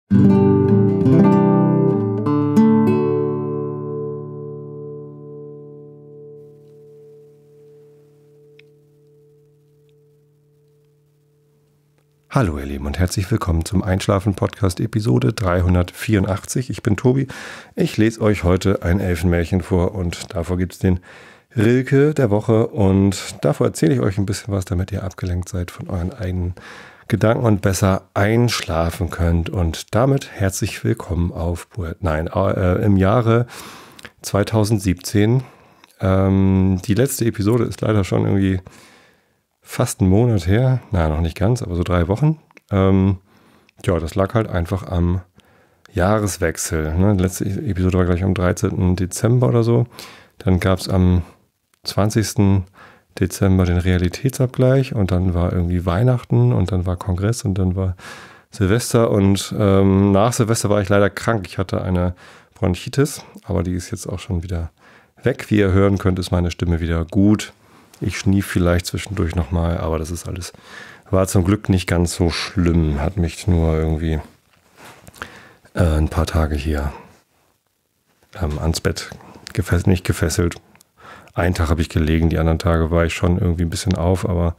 Hallo ihr Lieben und herzlich willkommen zum Einschlafen-Podcast Episode 384. Ich bin Tobi. Ich lese euch heute ein Elfenmärchen vor und davor gibt es den Rilke der Woche und davor erzähle ich euch ein bisschen was, damit ihr abgelenkt seid von euren eigenen Gedanken und besser einschlafen könnt. Und damit herzlich willkommen im Jahre 2017. Die letzte Episode ist leider schon irgendwie fast einen Monat her, noch nicht ganz, aber so 3 Wochen. Das lag halt einfach am Jahreswechsel. Ne? Die letzte Episode war gleich am 13. Dezember oder so. Dann gab es am 20. Dezember den Realitätsabgleich und dann war irgendwie Weihnachten und dann war Kongress und dann war Silvester und nach Silvester war ich leider krank. Ich hatte eine Bronchitis, aber die ist jetzt auch schon wieder weg. Wie ihr hören könnt, ist meine Stimme wieder gut. Ich schnief vielleicht zwischendurch nochmal, aber das ist alles, war zum Glück nicht ganz so schlimm. Hat mich nur irgendwie ein paar Tage hier ans Bett nicht gefesselt. Einen Tag habe ich gelegen, die anderen Tage war ich schon irgendwie ein bisschen auf, aber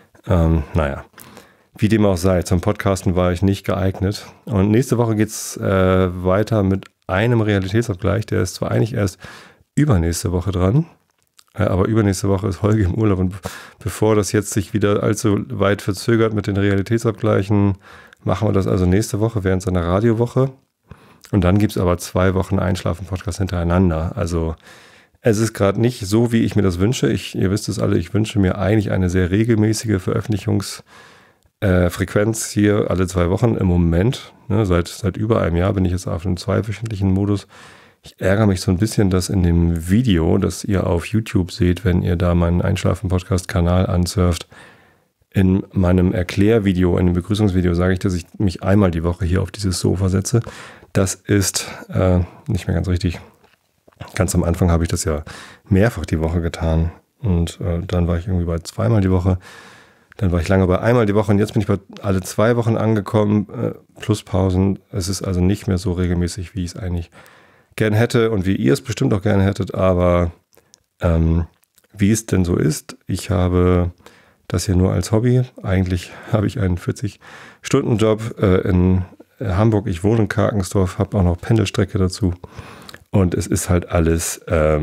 wie dem auch sei, zum Podcasten war ich nicht geeignet. Und nächste Woche geht es weiter mit einem Realitätsabgleich, der ist zwar eigentlich erst übernächste Woche dran, aber übernächste Woche ist Holger im Urlaub und bevor das jetzt sich wieder allzu weit verzögert mit den Realitätsabgleichen, machen wir das also nächste Woche während seiner Radiowoche. Und dann gibt es aber 2 Wochen Einschlafen-Podcast hintereinander. Also es ist gerade nicht so, wie ich mir das wünsche. Ihr wisst es alle, ich wünsche mir eigentlich eine sehr regelmäßige Veröffentlichungsfrequenz hier alle 2 Wochen im Moment. Ne, seit über einem Jahr bin ich jetzt auf einem 2-wöchentlichen Modus. Ich ärgere mich so ein bisschen, dass in dem Video, das ihr auf YouTube seht, wenn ihr da meinen Einschlafen-Podcast-Kanal ansurft, in meinem Erklärvideo, in dem Begrüßungsvideo sage ich, dass ich mich einmal die Woche hier auf dieses Sofa setze. Das ist nicht mehr ganz richtig. Ganz am Anfang habe ich das ja mehrfach die Woche getan und dann war ich irgendwie bei 2-mal die Woche. Dann war ich lange bei 1-mal die Woche und jetzt bin ich bei alle 2 Wochen angekommen, plus Pausen. Es ist also nicht mehr so regelmäßig, wie ich es eigentlich gern hätte und wie ihr es bestimmt auch gerne hättet, aber wie es denn so ist, ich habe das hier nur als Hobby. Eigentlich habe ich einen 40-Stunden-Job in Hamburg. Ich wohne in Karkensdorf, habe auch noch Pendelstrecke dazu und es ist halt alles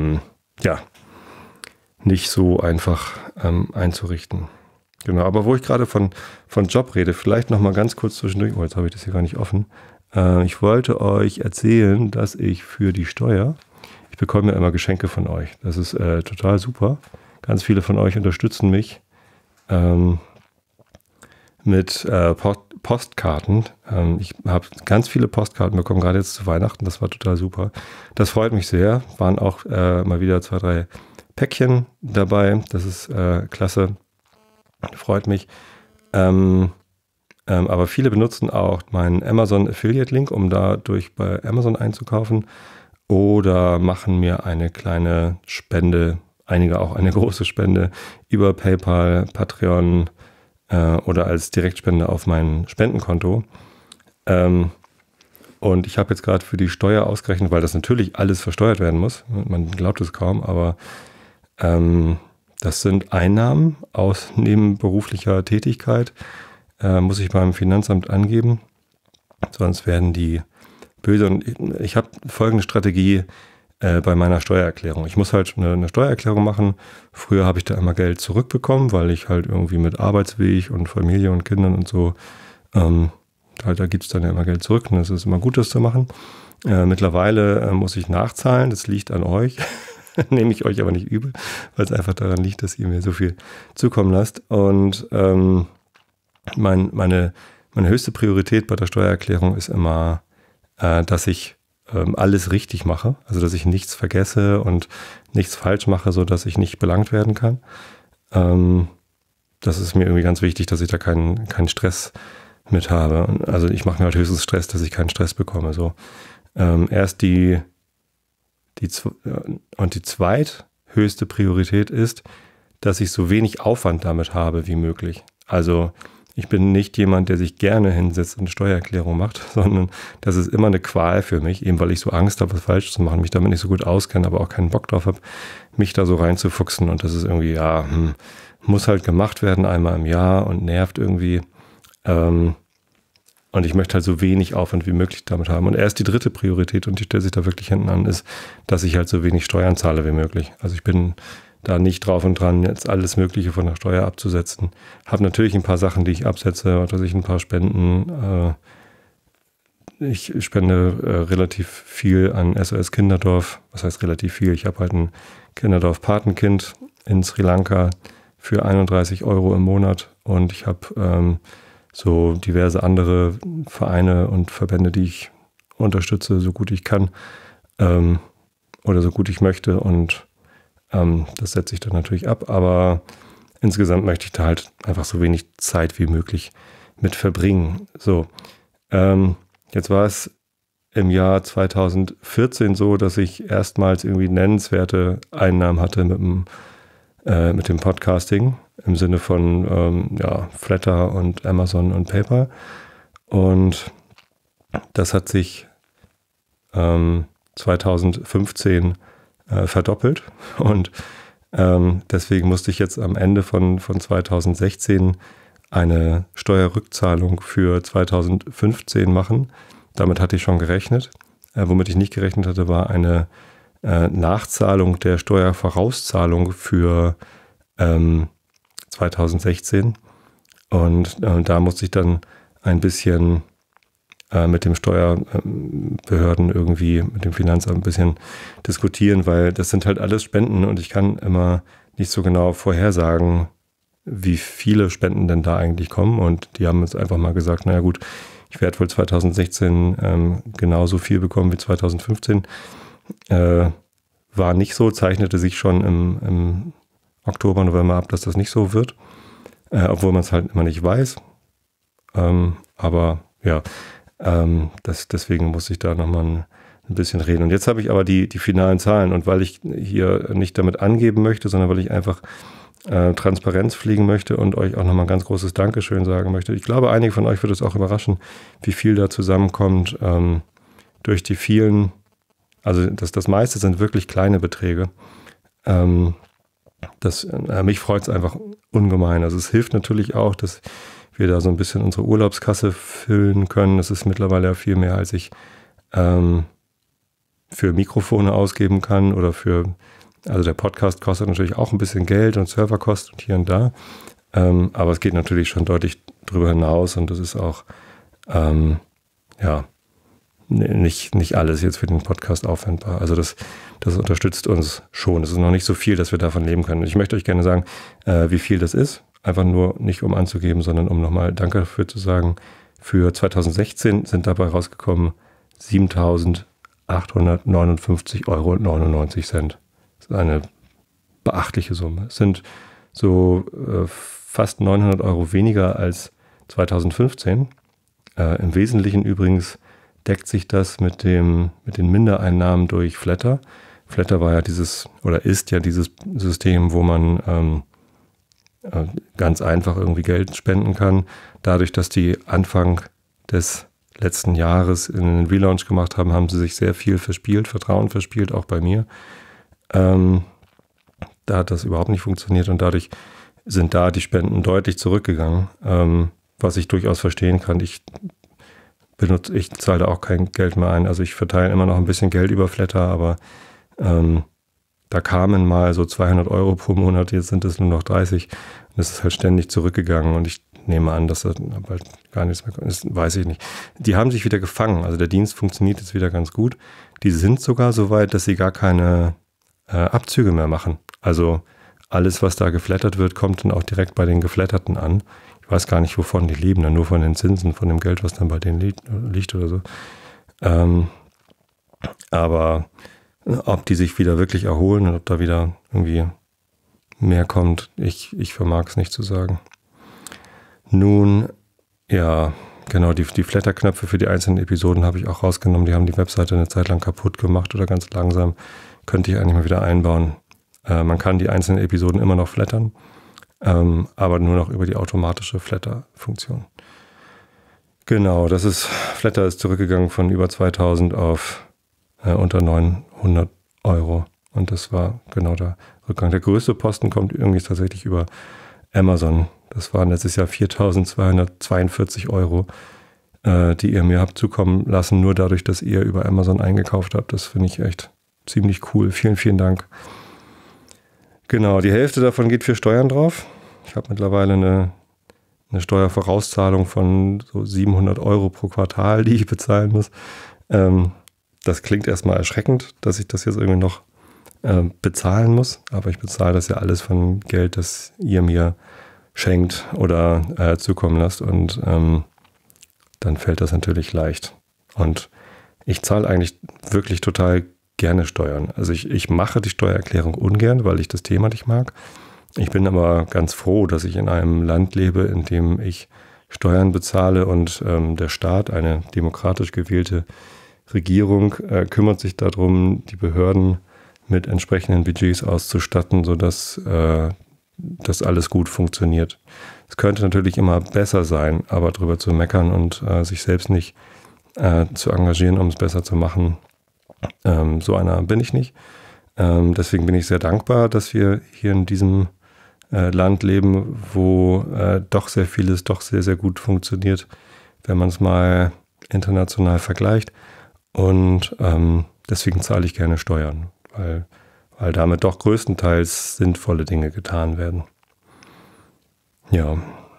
nicht so einfach einzurichten. Genau, aber wo ich gerade von Job rede, vielleicht noch mal ganz kurz zwischendurch, jetzt habe ich das hier gar nicht offen. Ich wollte euch erzählen, dass ich für die Steuer, ich bekomme ja immer Geschenke von euch. Das ist total super. Ganz viele von euch unterstützen mich mit Postkarten. Ich habe ganz viele Postkarten bekommen, gerade jetzt zu Weihnachten. Das war total super. Das freut mich sehr. Waren auch mal wieder 2, 3 Päckchen dabei. Das ist klasse. Freut mich. Aber viele benutzen auch meinen Amazon Affiliate Link, um dadurch bei Amazon einzukaufen oder machen mir eine kleine Spende, einige auch eine große Spende über PayPal, Patreon oder als Direktspende auf mein Spendenkonto. Und ich habe jetzt gerade für die Steuer ausgerechnet, weil das natürlich alles versteuert werden muss. Man glaubt es kaum, aber das sind Einnahmen aus nebenberuflicher Tätigkeit. Muss ich beim Finanzamt angeben, sonst werden die böse. Und ich habe folgende Strategie bei meiner Steuererklärung. Ich muss halt eine Steuererklärung machen. Früher habe ich da immer Geld zurückbekommen, weil ich halt irgendwie mit Arbeitsweg und Familie und Kindern und so, da gibt es dann ja immer Geld zurück und es ist immer gut, das zu machen. Mittlerweile muss ich nachzahlen, das liegt an euch. Nehme ich euch aber nicht übel, weil es einfach daran liegt, dass ihr mir so viel zukommen lasst. Und meine höchste Priorität bei der Steuererklärung ist immer, dass ich alles richtig mache, also dass ich nichts vergesse und nichts falsch mache, so dass ich nicht belangt werden kann. Das ist mir irgendwie ganz wichtig, dass ich da keinen Stress mit habe. Also ich mache mir halt höchstens Stress, dass ich keinen Stress bekomme. So erst die zweithöchste Priorität ist, dass ich so wenig Aufwand damit habe wie möglich. Also Ich bin nicht jemand, der sich gerne hinsetzt und eine Steuererklärung macht, sondern das ist immer eine Qual für mich, eben weil ich so Angst habe, was falsch zu machen, mich damit nicht so gut auskenne, aber auch keinen Bock drauf habe, mich da so reinzufuchsen. Und das ist irgendwie, muss halt gemacht werden einmal im Jahr und nervt irgendwie. Und ich möchte halt so wenig Aufwand wie möglich damit haben. Und erst die dritte Priorität, und die stellt sich da wirklich hinten an, ist, dass ich halt so wenig Steuern zahle wie möglich. Also ich bin da nicht drauf und dran, jetzt alles Mögliche von der Steuer abzusetzen. Habe natürlich ein paar Sachen, die ich absetze, oder ein paar Spenden. Ich spende relativ viel an SOS Kinderdorf. Was heißt relativ viel? Ich habe halt ein Kinderdorf-Patenkind in Sri Lanka für 31 € im Monat. Und ich habe so diverse andere Vereine und Verbände, die ich unterstütze, so gut ich kann oder so gut ich möchte. Und das setze ich dann natürlich ab. Aber insgesamt möchte ich da halt einfach so wenig Zeit wie möglich mit verbringen. So, jetzt war es im Jahr 2014 so, dass ich erstmals irgendwie nennenswerte Einnahmen hatte mit dem Podcasting im Sinne von Flatter und Amazon und PayPal. Und das hat sich 2015 verdoppelt. Und deswegen musste ich jetzt am Ende von 2016 eine Steuerrückzahlung für 2015 machen. Damit hatte ich schon gerechnet. Womit ich nicht gerechnet hatte, war eine Nachzahlung der Steuervorauszahlung für 2016. Und da musste ich dann ein bisschen mit dem Steuerbehörden irgendwie, mit dem Finanzamt ein bisschen diskutieren, weil das sind halt alles Spenden und ich kann immer nicht so genau vorhersagen, wie viele Spenden denn da eigentlich kommen. Und die haben uns einfach mal gesagt, naja gut, ich werde wohl 2016 genauso viel bekommen wie 2015. War nicht so, zeichnete sich schon im Oktober, November ab, dass das nicht so wird. Obwohl man es halt immer nicht weiß. Aber ja, deswegen muss ich da nochmal ein bisschen reden. Und jetzt habe ich aber die finalen Zahlen. Und weil ich hier nicht damit angeben möchte, sondern weil ich einfach Transparenz fliegen möchte und euch auch nochmal ein ganz großes Dankeschön sagen möchte. Ich glaube, einige von euch wird es auch überraschen, wie viel da zusammenkommt durch die vielen, also das meiste sind wirklich kleine Beträge. Mich freut es einfach ungemein. Also es hilft natürlich auch, dass wir da so ein bisschen unsere Urlaubskasse füllen können. Das ist mittlerweile ja viel mehr, als ich für Mikrofone ausgeben kann oder also der Podcast kostet natürlich auch ein bisschen Geld und Serverkosten und hier und da. Aber es geht natürlich schon deutlich drüber hinaus und das ist auch nicht alles jetzt für den Podcast aufwendbar. Also das unterstützt uns schon. Es ist noch nicht so viel, dass wir davon leben können. Und ich möchte euch gerne sagen, wie viel das ist. Einfach nur nicht um anzugeben, sondern um nochmal Danke dafür zu sagen. Für 2016 sind dabei rausgekommen 7.859,99 €. Das ist eine beachtliche Summe. Es sind so fast 900 € weniger als 2015. Im Wesentlichen übrigens deckt sich das mit den Mindereinnahmen durch Flatter. Flatter war ja ist ja dieses System, wo man ganz einfach irgendwie Geld spenden kann. Dadurch, dass die Anfang des letzten Jahres in den Relaunch gemacht haben, haben sie sich sehr viel verspielt, Vertrauen verspielt, auch bei mir. Da hat das überhaupt nicht funktioniert und dadurch sind da die Spenden deutlich zurückgegangen, was ich durchaus verstehen kann. Ich zahle da auch kein Geld mehr ein. Also ich verteile immer noch ein bisschen Geld über Flatter, aber da kamen mal so 200 € pro Monat, jetzt sind es nur noch 30. Und das ist halt ständig zurückgegangen und ich nehme an, dass das bald gar nichts mehr kommt. Das weiß ich nicht. Die haben sich wieder gefangen. Also der Dienst funktioniert jetzt wieder ganz gut. Die sind sogar so weit, dass sie gar keine Abzüge mehr machen. Also alles, was da geflattert wird, kommt dann auch direkt bei den Geflatterten an. Ich weiß gar nicht, wovon die leben, dann nur von den Zinsen, von dem Geld, was dann bei denen liegt oder so. Aber ob die sich wieder wirklich erholen und ob da wieder irgendwie mehr kommt, ich vermag es nicht zu sagen. Nun, ja, genau, die Flatterknöpfe für die einzelnen Episoden habe ich auch rausgenommen. Die haben die Webseite eine Zeit lang kaputt gemacht oder ganz langsam. Könnte ich eigentlich mal wieder einbauen. Man kann die einzelnen Episoden immer noch flattern. aber nur noch über die automatische Flatter-Funktion. Genau, Flatter ist zurückgegangen von über 2000 auf unter 900 Euro. Und das war genau der Rückgang. Der größte Posten kommt irgendwie tatsächlich über Amazon. Das waren letztes Jahr 4.242 Euro, die ihr mir habt zukommen lassen, nur dadurch, dass ihr über Amazon eingekauft habt. Das finde ich echt ziemlich cool. Vielen, vielen Dank. Genau, die Hälfte davon geht für Steuern drauf. Ich habe mittlerweile eine Steuervorauszahlung von so 700 Euro pro Quartal, die ich bezahlen muss. Das klingt erstmal erschreckend, dass ich das jetzt irgendwie noch bezahlen muss, aber ich bezahle das ja alles von Geld, das ihr mir schenkt oder zukommen lasst, und dann fällt das natürlich leicht. Und ich zahle eigentlich wirklich total gerne Steuern. Also ich mache die Steuererklärung ungern, weil ich das Thema nicht mag. Ich bin aber ganz froh, dass ich in einem Land lebe, in dem ich Steuern bezahle und der Staat, eine demokratisch gewählte Regierung, kümmert sich darum, die Behörden mit entsprechenden Budgets auszustatten, sodass das alles gut funktioniert. Es könnte natürlich immer besser sein, aber darüber zu meckern und sich selbst nicht zu engagieren, um es besser zu machen, so einer bin ich nicht. Deswegen bin ich sehr dankbar, dass wir hier in diesem Land leben, wo doch sehr vieles doch sehr, sehr gut funktioniert, wenn man es mal international vergleicht. Und deswegen zahle ich gerne Steuern, weil damit doch größtenteils sinnvolle Dinge getan werden. Ja,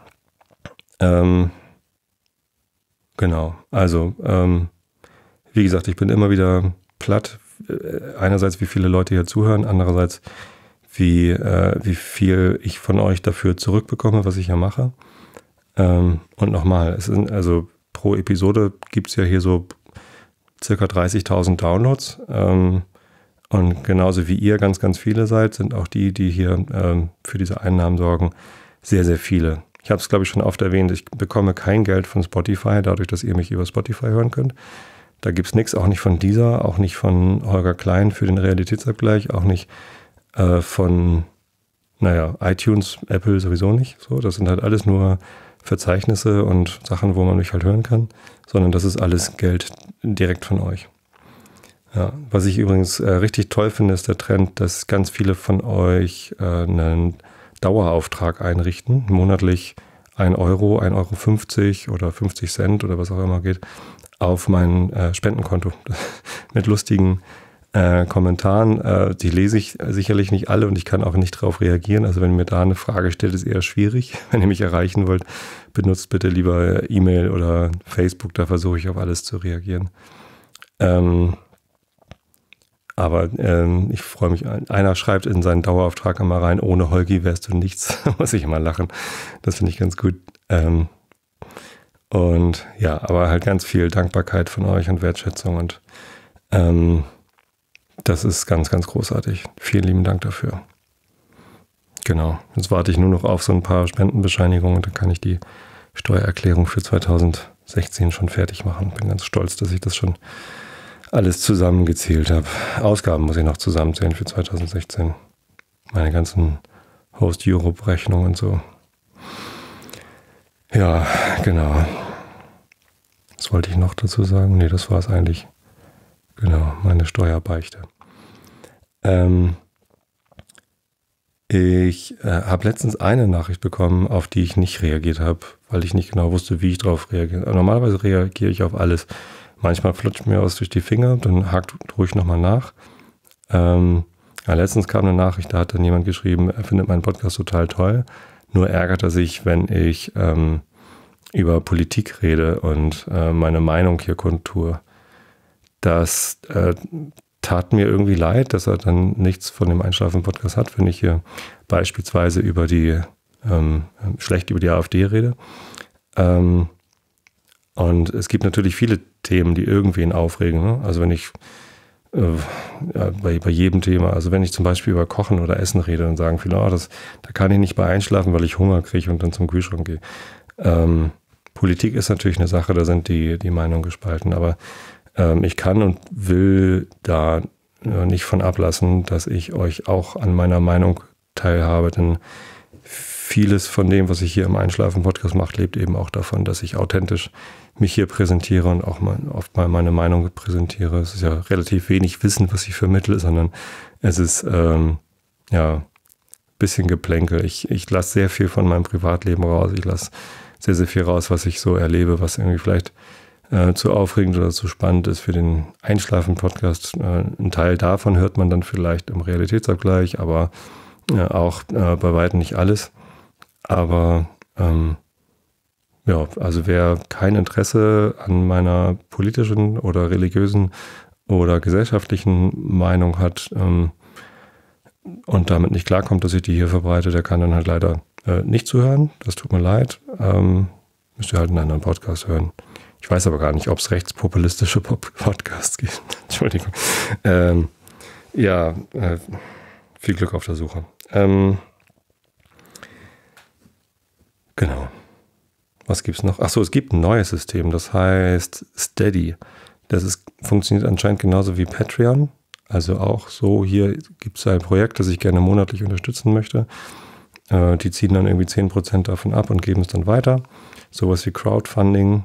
genau. Also, wie gesagt, ich bin immer wieder platt. Einerseits, wie viele Leute hier zuhören, andererseits, wie viel ich von euch dafür zurückbekomme, was ich ja mache. Und nochmal, also pro Episode gibt es ja hier so circa 30.000 Downloads. Und genauso wie ihr ganz, ganz viele seid, sind auch die hier für diese Einnahmen sorgen, sehr, sehr viele. Ich habe es, glaube ich, schon oft erwähnt, ich bekomme kein Geld von Spotify, dadurch, dass ihr mich über Spotify hören könnt. Da gibt es nichts, auch nicht von Deezer, auch nicht von Holger Klein für den Realitätsabgleich, auch nicht von iTunes, Apple sowieso nicht. So, das sind halt alles nur Verzeichnisse und Sachen, wo man mich halt hören kann, sondern das ist alles Geld direkt von euch. Ja, was ich übrigens richtig toll finde, ist der Trend, dass ganz viele von euch einen Dauerauftrag einrichten, monatlich 1 Euro, 1,50 Euro oder 50 Cent oder was auch immer geht, auf mein Spendenkonto mit lustigen Kommentaren. Die lese ich sicherlich nicht alle und ich kann auch nicht darauf reagieren. Also wenn ihr mir da eine Frage stellt, ist eher schwierig. Wenn ihr mich erreichen wollt, benutzt bitte lieber E-Mail oder Facebook, da versuche ich auf alles zu reagieren. Aber ich freue mich, einer schreibt in seinen Dauerauftrag immer rein, ohne Holgi wärst du nichts. Da muss ich immer lachen. Das finde ich ganz gut. Und ja, aber halt ganz viel Dankbarkeit von euch und Wertschätzung und das ist ganz, ganz großartig. Vielen lieben Dank dafür. Genau, jetzt warte ich nur noch auf so ein paar Spendenbescheinigungen und dann kann ich die Steuererklärung für 2016 schon fertig machen. Bin ganz stolz, dass ich das schon alles zusammengezählt habe. Ausgaben muss ich noch zusammenzählen für 2016. Meine ganzen Host-Europe-Rechnungen und so. Ja, genau. Was wollte ich noch dazu sagen? Nee, das war es eigentlich. Genau, meine Steuerbeichte. Ich habe letztens eine Nachricht bekommen, auf die ich nicht reagiert habe, weil ich nicht genau wusste, wie ich darauf reagiere. Normalerweise reagiere ich auf alles. Manchmal flutscht mir was durch die Finger, dann hakt ruhig nochmal nach. Letztens kam eine Nachricht, da hat dann jemand geschrieben, er findet meinen Podcast total toll, nur ärgert er sich, wenn ich über Politik rede und meine Meinung hier kundtue. Das tat mir irgendwie leid, dass er dann nichts von dem Einschlafen-Podcast hat, wenn ich hier beispielsweise über schlecht über die AfD rede. Und es gibt natürlich viele Themen, die irgendwen aufregen. Ne? Also wenn ich bei jedem Thema, also wenn ich zum Beispiel über Kochen oder Essen rede, dann sagen viele, da kann ich nicht bei einschlafen, weil ich Hunger kriege und dann zum Kühlschrank gehe. Politik ist natürlich eine Sache, da sind die Meinungen gespalten, aber ich kann und will da nicht von ablassen, dass ich euch auch an meiner Meinung teilhabe, denn vieles von dem, was ich hier im Einschlafen-Podcast mache, lebt eben auch davon, dass ich authentisch mich hier präsentiere und auch oft mal meine Meinung präsentiere. Es ist ja relativ wenig Wissen, was ich vermittle, sondern es ist bisschen Geplänkel. Ich lasse sehr viel von meinem Privatleben raus. Ich lasse sehr, sehr viel raus, was ich so erlebe, was irgendwie vielleicht zu aufregend oder zu spannend ist für den Einschlafen-Podcast. Ein Teil davon hört man dann vielleicht im Realitätsabgleich, aber auch bei weitem nicht alles. Aber also wer kein Interesse an meiner politischen oder religiösen oder gesellschaftlichen Meinung hat und damit nicht klarkommt, dass ich die hier verbreite, der kann dann halt leider nicht zuhören. Das tut mir leid. Müsst ihr halt einen anderen Podcast hören. Ich weiß aber gar nicht, ob es rechtspopulistische Podcasts gibt. Entschuldigung. Viel Glück auf der Suche. Genau. Was gibt's noch? Achso, es gibt ein neues System, das heißt Steady. Funktioniert anscheinend genauso wie Patreon. Also auch so, hier gibt es ein Projekt, das ich gerne monatlich unterstützen möchte. Die ziehen dann irgendwie 10% davon ab und geben es dann weiter. Sowas wie Crowdfunding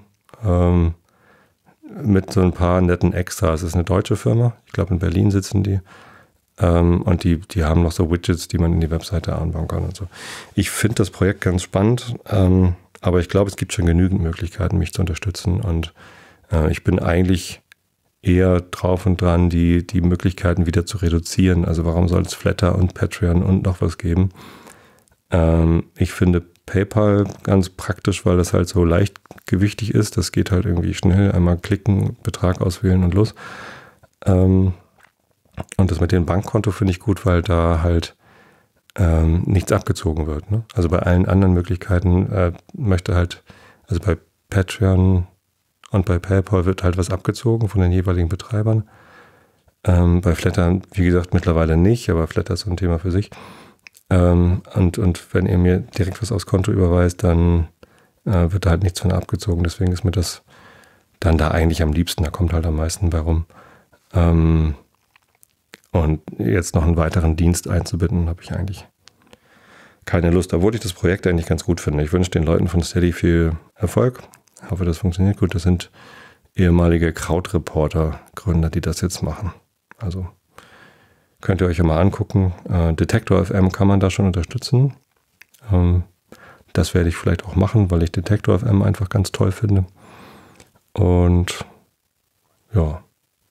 mit so ein paar netten Extras. Es ist eine deutsche Firma. Ich glaube, in Berlin sitzen die. Und die haben noch so Widgets, die man in die Webseite einbauen kann und so. Ich finde das Projekt ganz spannend, aber ich glaube, es gibt schon genügend Möglichkeiten, mich zu unterstützen. Und ich bin eigentlich eher drauf und dran, die Möglichkeiten wieder zu reduzieren. Also warum soll es Flatter und Patreon und noch was geben? Ich finde PayPal ganz praktisch, weil das halt so leichtgewichtig ist. Das geht halt irgendwie schnell. Einmal klicken, Betrag auswählen und los. Und das mit dem Bankkonto finde ich gut, weil da halt nichts abgezogen wird. Ne? Also bei allen anderen Möglichkeiten also bei Patreon und bei PayPal wird halt was abgezogen von den jeweiligen Betreibern. Bei Flatter, wie gesagt, mittlerweile nicht, aber Flatter ist so ein Thema für sich. Und wenn ihr mir direkt was aufs Konto überweist, dann wird da halt nichts von abgezogen. Deswegen ist mir das dann da eigentlich am liebsten. Da kommt halt am meisten bei rum. Und jetzt noch einen weiteren Dienst einzubinden, habe ich eigentlich keine Lust. Obwohl ich das Projekt eigentlich ganz gut finde. Ich wünsche den Leuten von Steady viel Erfolg. Ich hoffe, das funktioniert gut. Das sind ehemalige Krautreporter-Gründer, die das jetzt machen. Also könnt ihr euch ja mal angucken. Detektor FM kann man da schon unterstützen. Das werde ich vielleicht auch machen, weil ich Detektor FM einfach ganz toll finde. Und ja,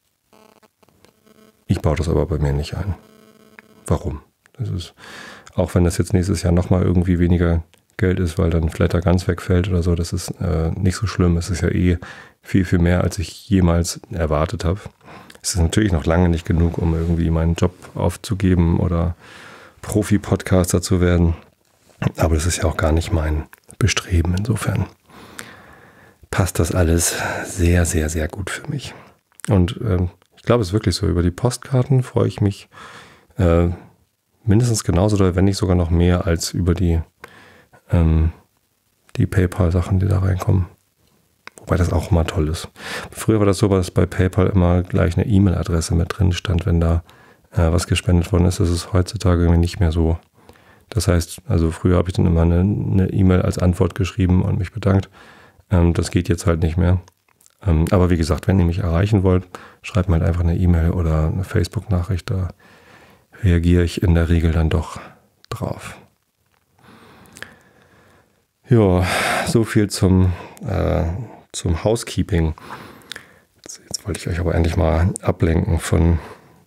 ich baue das aber bei mir nicht ein. Warum? Das ist, auch wenn das jetzt nächstes Jahr nochmal irgendwie weniger Geld ist, weil dann Flatter ganz wegfällt oder so, das ist nicht so schlimm. Es ist ja viel, viel mehr, als ich jemals erwartet habe. Es ist natürlich noch lange nicht genug, um irgendwie meinen Job aufzugeben oder Profi-Podcaster zu werden. Aber das ist ja auch gar nicht mein Bestreben. Insofern passt das alles sehr, sehr, sehr gut für mich. Und ich glaube, es ist wirklich so. Über die Postkarten freue ich mich mindestens genauso doll, wenn nicht sogar noch mehr als über die PayPal-Sachen, die da reinkommen. Wobei das auch immer toll ist. Früher war das so, dass bei PayPal immer gleich eine E-Mail-Adresse mit drin stand, wenn da was gespendet worden ist. Das ist heutzutage irgendwie nicht mehr so. Das heißt, also früher habe ich dann immer eine E-Mail als Antwort geschrieben und mich bedankt. Das geht jetzt halt nicht mehr. Aber wie gesagt, wenn ihr mich erreichen wollt, schreibt mir halt einfach eine E-Mail oder eine Facebook-Nachricht. Da reagiere ich in der Regel dann doch drauf. Ja, so viel zum Housekeeping. Jetzt wollte ich euch aber endlich mal ablenken von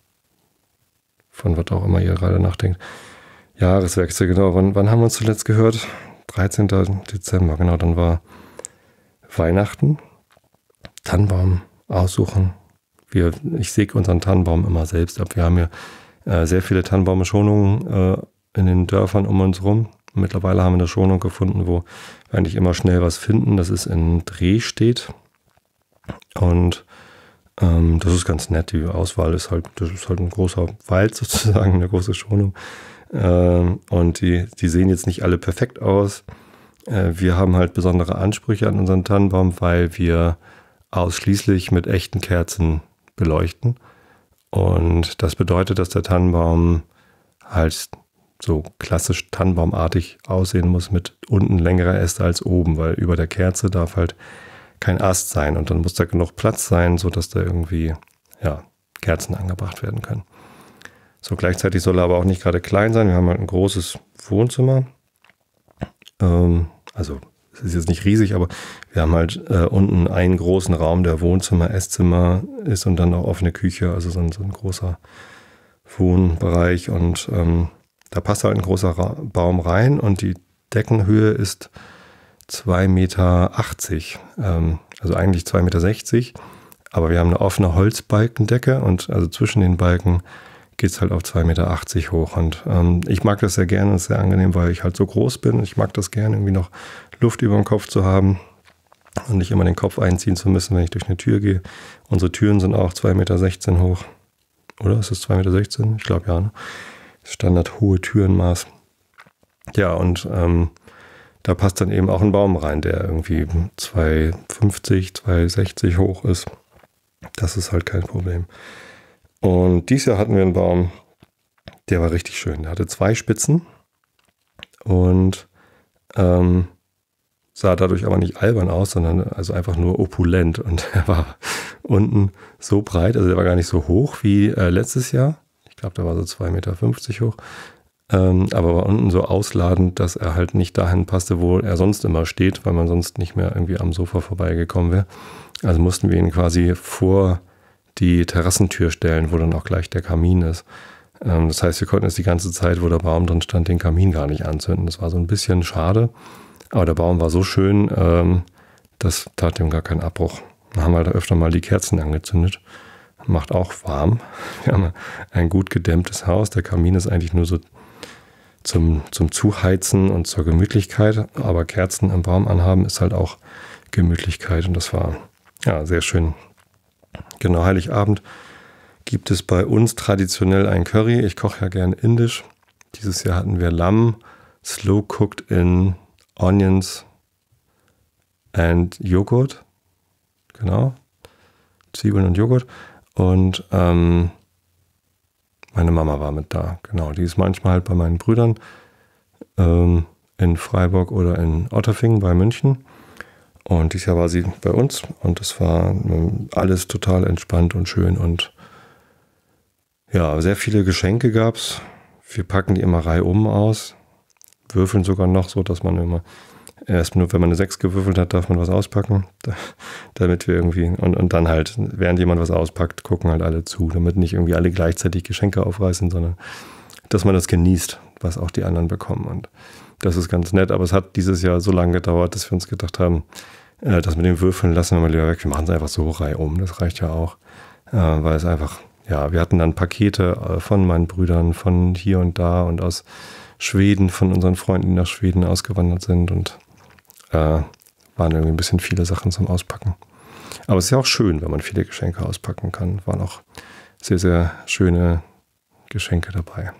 was auch immer ihr gerade nachdenkt. Jahreswechsel, genau. Wann haben wir uns zuletzt gehört? 13. Dezember, genau. Dann war Weihnachten. Tannenbaum aussuchen. Ich säge unseren Tannenbaum immer selbst ab. Wir haben hier sehr viele Tannenbaumschonungen in den Dörfern um uns rum. Mittlerweile haben wir eine Schonung gefunden, wo wir eigentlich immer schnell was finden. Das ist in Drehstedt. Und das ist ganz nett. Die Auswahl das ist halt ein großer Wald sozusagen, eine große Schonung. Und die sehen jetzt nicht alle perfekt aus. Wir haben halt besondere Ansprüche an unseren Tannenbaum, weil wir ausschließlich mit echten Kerzen beleuchten. Und das bedeutet, dass der Tannenbaum halt so klassisch tannenbaumartig aussehen muss, mit unten längere Äste als oben, weil über der Kerze darf halt kein Ast sein und dann muss da genug Platz sein, sodass da irgendwie Kerzen angebracht werden können. So, gleichzeitig soll er aber auch nicht gerade klein sein. Wir haben halt ein großes Wohnzimmer. Also es ist jetzt nicht riesig, aber wir haben halt unten einen großen Raum, der Wohnzimmer, Esszimmer ist und dann auch offene Küche, also so ein großer Wohnbereich und da passt halt ein großer Baum rein und die Deckenhöhe ist 2,80 Meter, also eigentlich 2,60 Meter, aber wir haben eine offene Holzbalkendecke und also zwischen den Balken geht es halt auf 2,80 Meter hoch und ich mag das sehr gerne, das ist sehr angenehm, weil ich halt so groß bin. Ich mag das gerne, irgendwie noch Luft über dem Kopf zu haben und nicht immer den Kopf einziehen zu müssen, wenn ich durch eine Tür gehe. Unsere Türen sind auch 2,16 Meter hoch. Oder? Ist es 2,16 Meter? Ich glaube ja, ne? Standard hohe Türenmaß. Ja, und da passt dann eben auch ein Baum rein, der irgendwie 2,50, 2,60 hoch ist. Das ist halt kein Problem. Und dieses Jahr hatten wir einen Baum, der war richtig schön. Der hatte 2 Spitzen und sah dadurch aber nicht albern aus, sondern also einfach nur opulent. Und er war unten so breit, also der war gar nicht so hoch wie letztes Jahr. Ich glaube, der war so 2,50 Meter hoch. Aber war unten so ausladend, dass er halt nicht dahin passte, wo er sonst immer steht, weil man sonst nicht mehr irgendwie am Sofa vorbeigekommen wäre. Also mussten wir ihn quasi vor die Terrassentür stellen, wo dann auch gleich der Kamin ist. Das heißt, wir konnten jetzt die ganze Zeit, wo der Baum drin stand, den Kamin gar nicht anzünden. Das war so ein bisschen schade, aber der Baum war so schön, das tat ihm gar keinen Abbruch. Dann haben wir da öfter mal die Kerzen angezündet. Macht auch warm. Wir haben ein gut gedämmtes Haus. Der Kamin ist eigentlich nur so zum Zuheizen und zur Gemütlichkeit, aber Kerzen am Baum anhaben ist halt auch Gemütlichkeit und das war ja sehr schön. Genau, Heiligabend gibt es bei uns traditionell ein Curry. Ich koche ja gerne indisch. Dieses Jahr hatten wir Lamm, slow cooked in Onions and Joghurt. Genau, Zwiebeln und Joghurt. Und meine Mama war mit da. Genau, die ist manchmal halt bei meinen Brüdern in Freiburg oder in Otterfingen bei München. Und dieses Jahr war sie bei uns und es war alles total entspannt und schön und ja, sehr viele Geschenke gab es. Wir packen die immer reihum aus, würfeln sogar noch so, dass man immer erst nur, wenn man eine 6 gewürfelt hat, darf man was auspacken, damit wir irgendwie und dann halt, während jemand was auspackt, gucken halt alle zu, damit nicht irgendwie alle gleichzeitig Geschenke aufreißen, sondern dass man das genießt, was auch die anderen bekommen und das ist ganz nett, aber es hat dieses Jahr so lange gedauert, dass wir uns gedacht haben, das mit dem Würfeln lassen wir mal lieber weg. Wir machen es einfach so reihum, das reicht ja auch. Weil es einfach, ja, wir hatten dann Pakete von meinen Brüdern, von hier und da und aus Schweden, von unseren Freunden, die nach Schweden ausgewandert sind und waren irgendwie ein bisschen viele Sachen zum Auspacken. Aber es ist ja auch schön, wenn man viele Geschenke auspacken kann. Waren auch sehr, sehr schöne Geschenke dabei.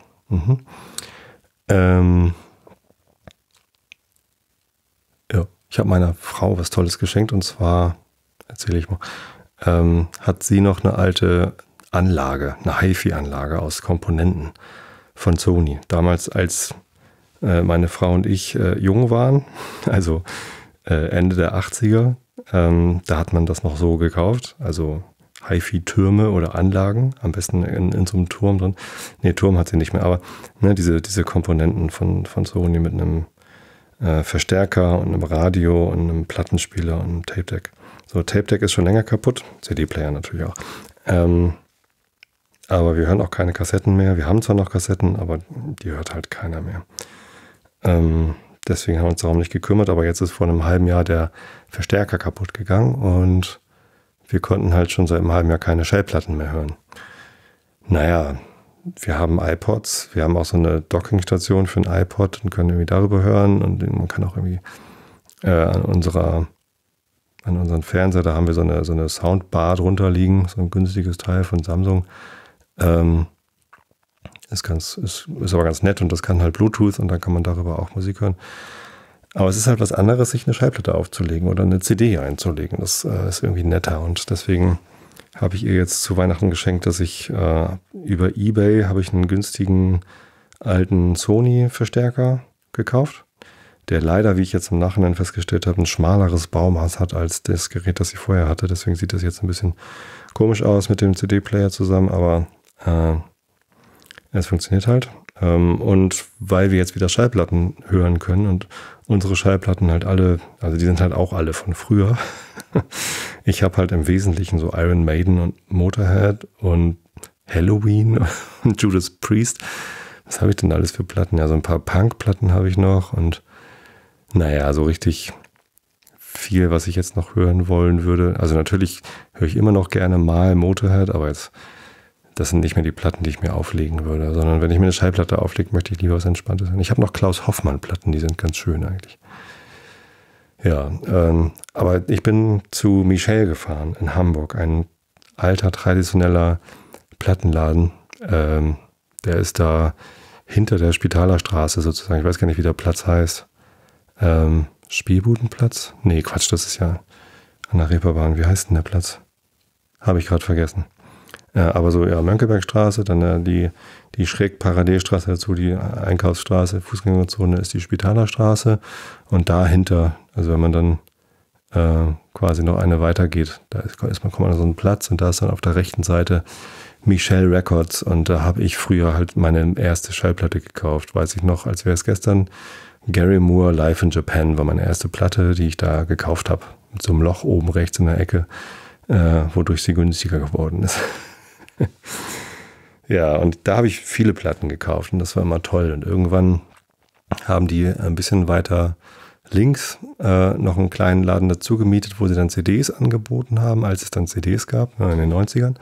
Ich habe meiner Frau was Tolles geschenkt und zwar, erzähle ich mal, hat sie noch eine alte Anlage, eine HiFi-Anlage aus Komponenten von Sony. Damals, als meine Frau und ich jung waren, also Ende der 80er, da hat man das noch so gekauft, also HiFi-Türme oder Anlagen, am besten in so einem Turm drin. Nee, Turm hat sie nicht mehr, aber ne, diese Komponenten von Sony mit einem Verstärker und einem Radio und einem Plattenspieler und einem Tape Deck. So, Tape Deck ist schon länger kaputt, CD-Player natürlich auch. Aber wir hören auch keine Kassetten mehr. Wir haben zwar noch Kassetten, aber die hört halt keiner mehr. Deswegen haben wir uns darum nicht gekümmert, aber jetzt ist vor einem halben Jahr der Verstärker kaputt gegangen und wir konnten halt schon seit einem halben Jahr keine Schallplatten mehr hören. Naja, wir haben iPods, wir haben auch so eine Dockingstation für ein iPod und können irgendwie darüber hören und man kann auch irgendwie an unseren Fernseher, da haben wir so eine Soundbar drunter liegen, so ein günstiges Teil von Samsung. Ist aber ganz nett und das kann halt Bluetooth und dann kann man darüber auch Musik hören. Aber es ist halt was anderes, sich eine Schallplatte aufzulegen oder eine CD einzulegen. Das ist irgendwie netter und deswegen habe ich ihr jetzt zu Weihnachten geschenkt, dass ich über eBay habe ich einen günstigen alten Sony-Verstärker gekauft, der leider, wie ich jetzt im Nachhinein festgestellt habe, ein schmaleres Baumaß hat als das Gerät, das ich vorher hatte. Deswegen sieht das jetzt ein bisschen komisch aus mit dem CD-Player zusammen, aber es funktioniert halt. Und weil wir jetzt wieder Schallplatten hören können und unsere Schallplatten halt alle, also die sind halt auch alle von früher. Ich habe halt im Wesentlichen so Iron Maiden und Motorhead und Halloween und Judas Priest. Was habe ich denn alles für Platten? Ja, so ein paar Punk-Platten habe ich noch und naja, so richtig viel, was ich jetzt noch hören wollen würde. Also natürlich höre ich immer noch gerne mal Motorhead, aber jetzt das sind nicht mehr die Platten, die ich mir auflegen würde, sondern wenn ich mir eine Schallplatte auflege, möchte ich lieber was Entspanntes hören. Ich habe noch Klaus Hoffmann-Platten, die sind ganz schön eigentlich. Ja, aber ich bin zu Michel gefahren in Hamburg, ein alter, traditioneller Plattenladen. Der ist da hinter der Spitaler Straße sozusagen. Ich weiß gar nicht, wie der Platz heißt. Spielbudenplatz? Nee, Quatsch, das ist ja an der Reeperbahn. Wie heißt denn der Platz? Habe ich gerade vergessen. Aber so, ja, Mönckebergstraße, dann die schräg Parallelstraße dazu, die Einkaufsstraße, Fußgängerzone ist die Spitaler Straße und dahinter, also wenn man dann quasi noch eine weitergeht, kommt man an so einen Platz und da ist dann auf der rechten Seite Michel Records und da habe ich früher halt meine erste Schallplatte gekauft, weiß ich noch, als wäre es gestern. Gary Moore Live in Japan war meine erste Platte, die ich da gekauft habe, mit so einem Loch oben rechts in der Ecke, wodurch sie günstiger geworden ist. Ja, und da habe ich viele Platten gekauft und das war immer toll. Und irgendwann haben die ein bisschen weiter links noch einen kleinen Laden dazu gemietet, wo sie dann CDs angeboten haben, als es dann CDs gab, in den 90ern.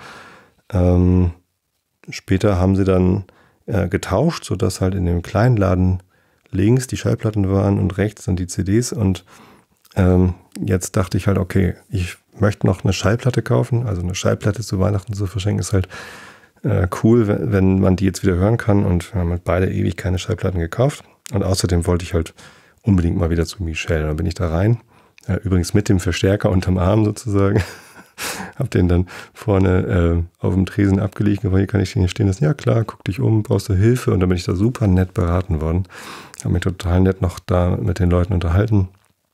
Später haben sie dann getauscht, sodass halt in dem kleinen Laden links die Schallplatten waren und rechts dann die CDs. Und jetzt dachte ich halt, okay, ich möchte noch eine Schallplatte kaufen. Also eine Schallplatte zu Weihnachten zu verschenken ist halt cool, wenn man die jetzt wieder hören kann. Und wir haben halt beide ewig keine Schallplatten gekauft. Und außerdem wollte ich halt unbedingt mal wieder zu Michel. Dann bin ich da rein. Übrigens mit dem Verstärker unterm Arm sozusagen. Hab den dann vorne auf dem Tresen abgelegt. Aber hier kann ich hier stehen lassen. Ja klar, guck dich um, brauchst du Hilfe? Und dann bin ich da super nett beraten worden. Habe mich total nett noch da mit den Leuten unterhalten.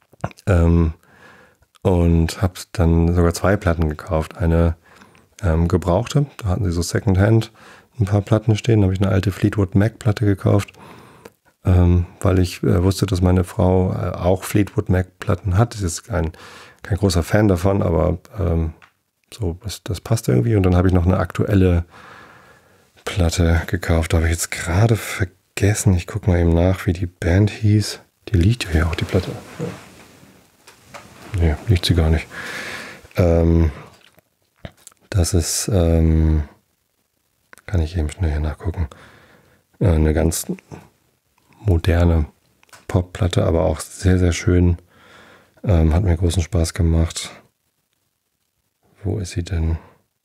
Und habe dann sogar 2 Platten gekauft. Eine gebrauchte, da hatten sie so Secondhand ein paar Platten stehen. Da habe ich eine alte Fleetwood Mac Platte gekauft, weil ich wusste, dass meine Frau auch Fleetwood Mac Platten hat. Sie ist kein großer Fan davon, aber so das passt irgendwie. Und dann habe ich noch eine aktuelle Platte gekauft. Da habe ich jetzt gerade vergessen. Ich gucke mal eben nach, wie die Band hieß. Die liegt ja hier auch, die Platte. Nee, liegt sie gar nicht. Das ist, kann ich eben schnell hier nachgucken, eine ganz moderne Popplatte, aber auch sehr, sehr schön. Hat mir großen Spaß gemacht. Wo ist sie denn?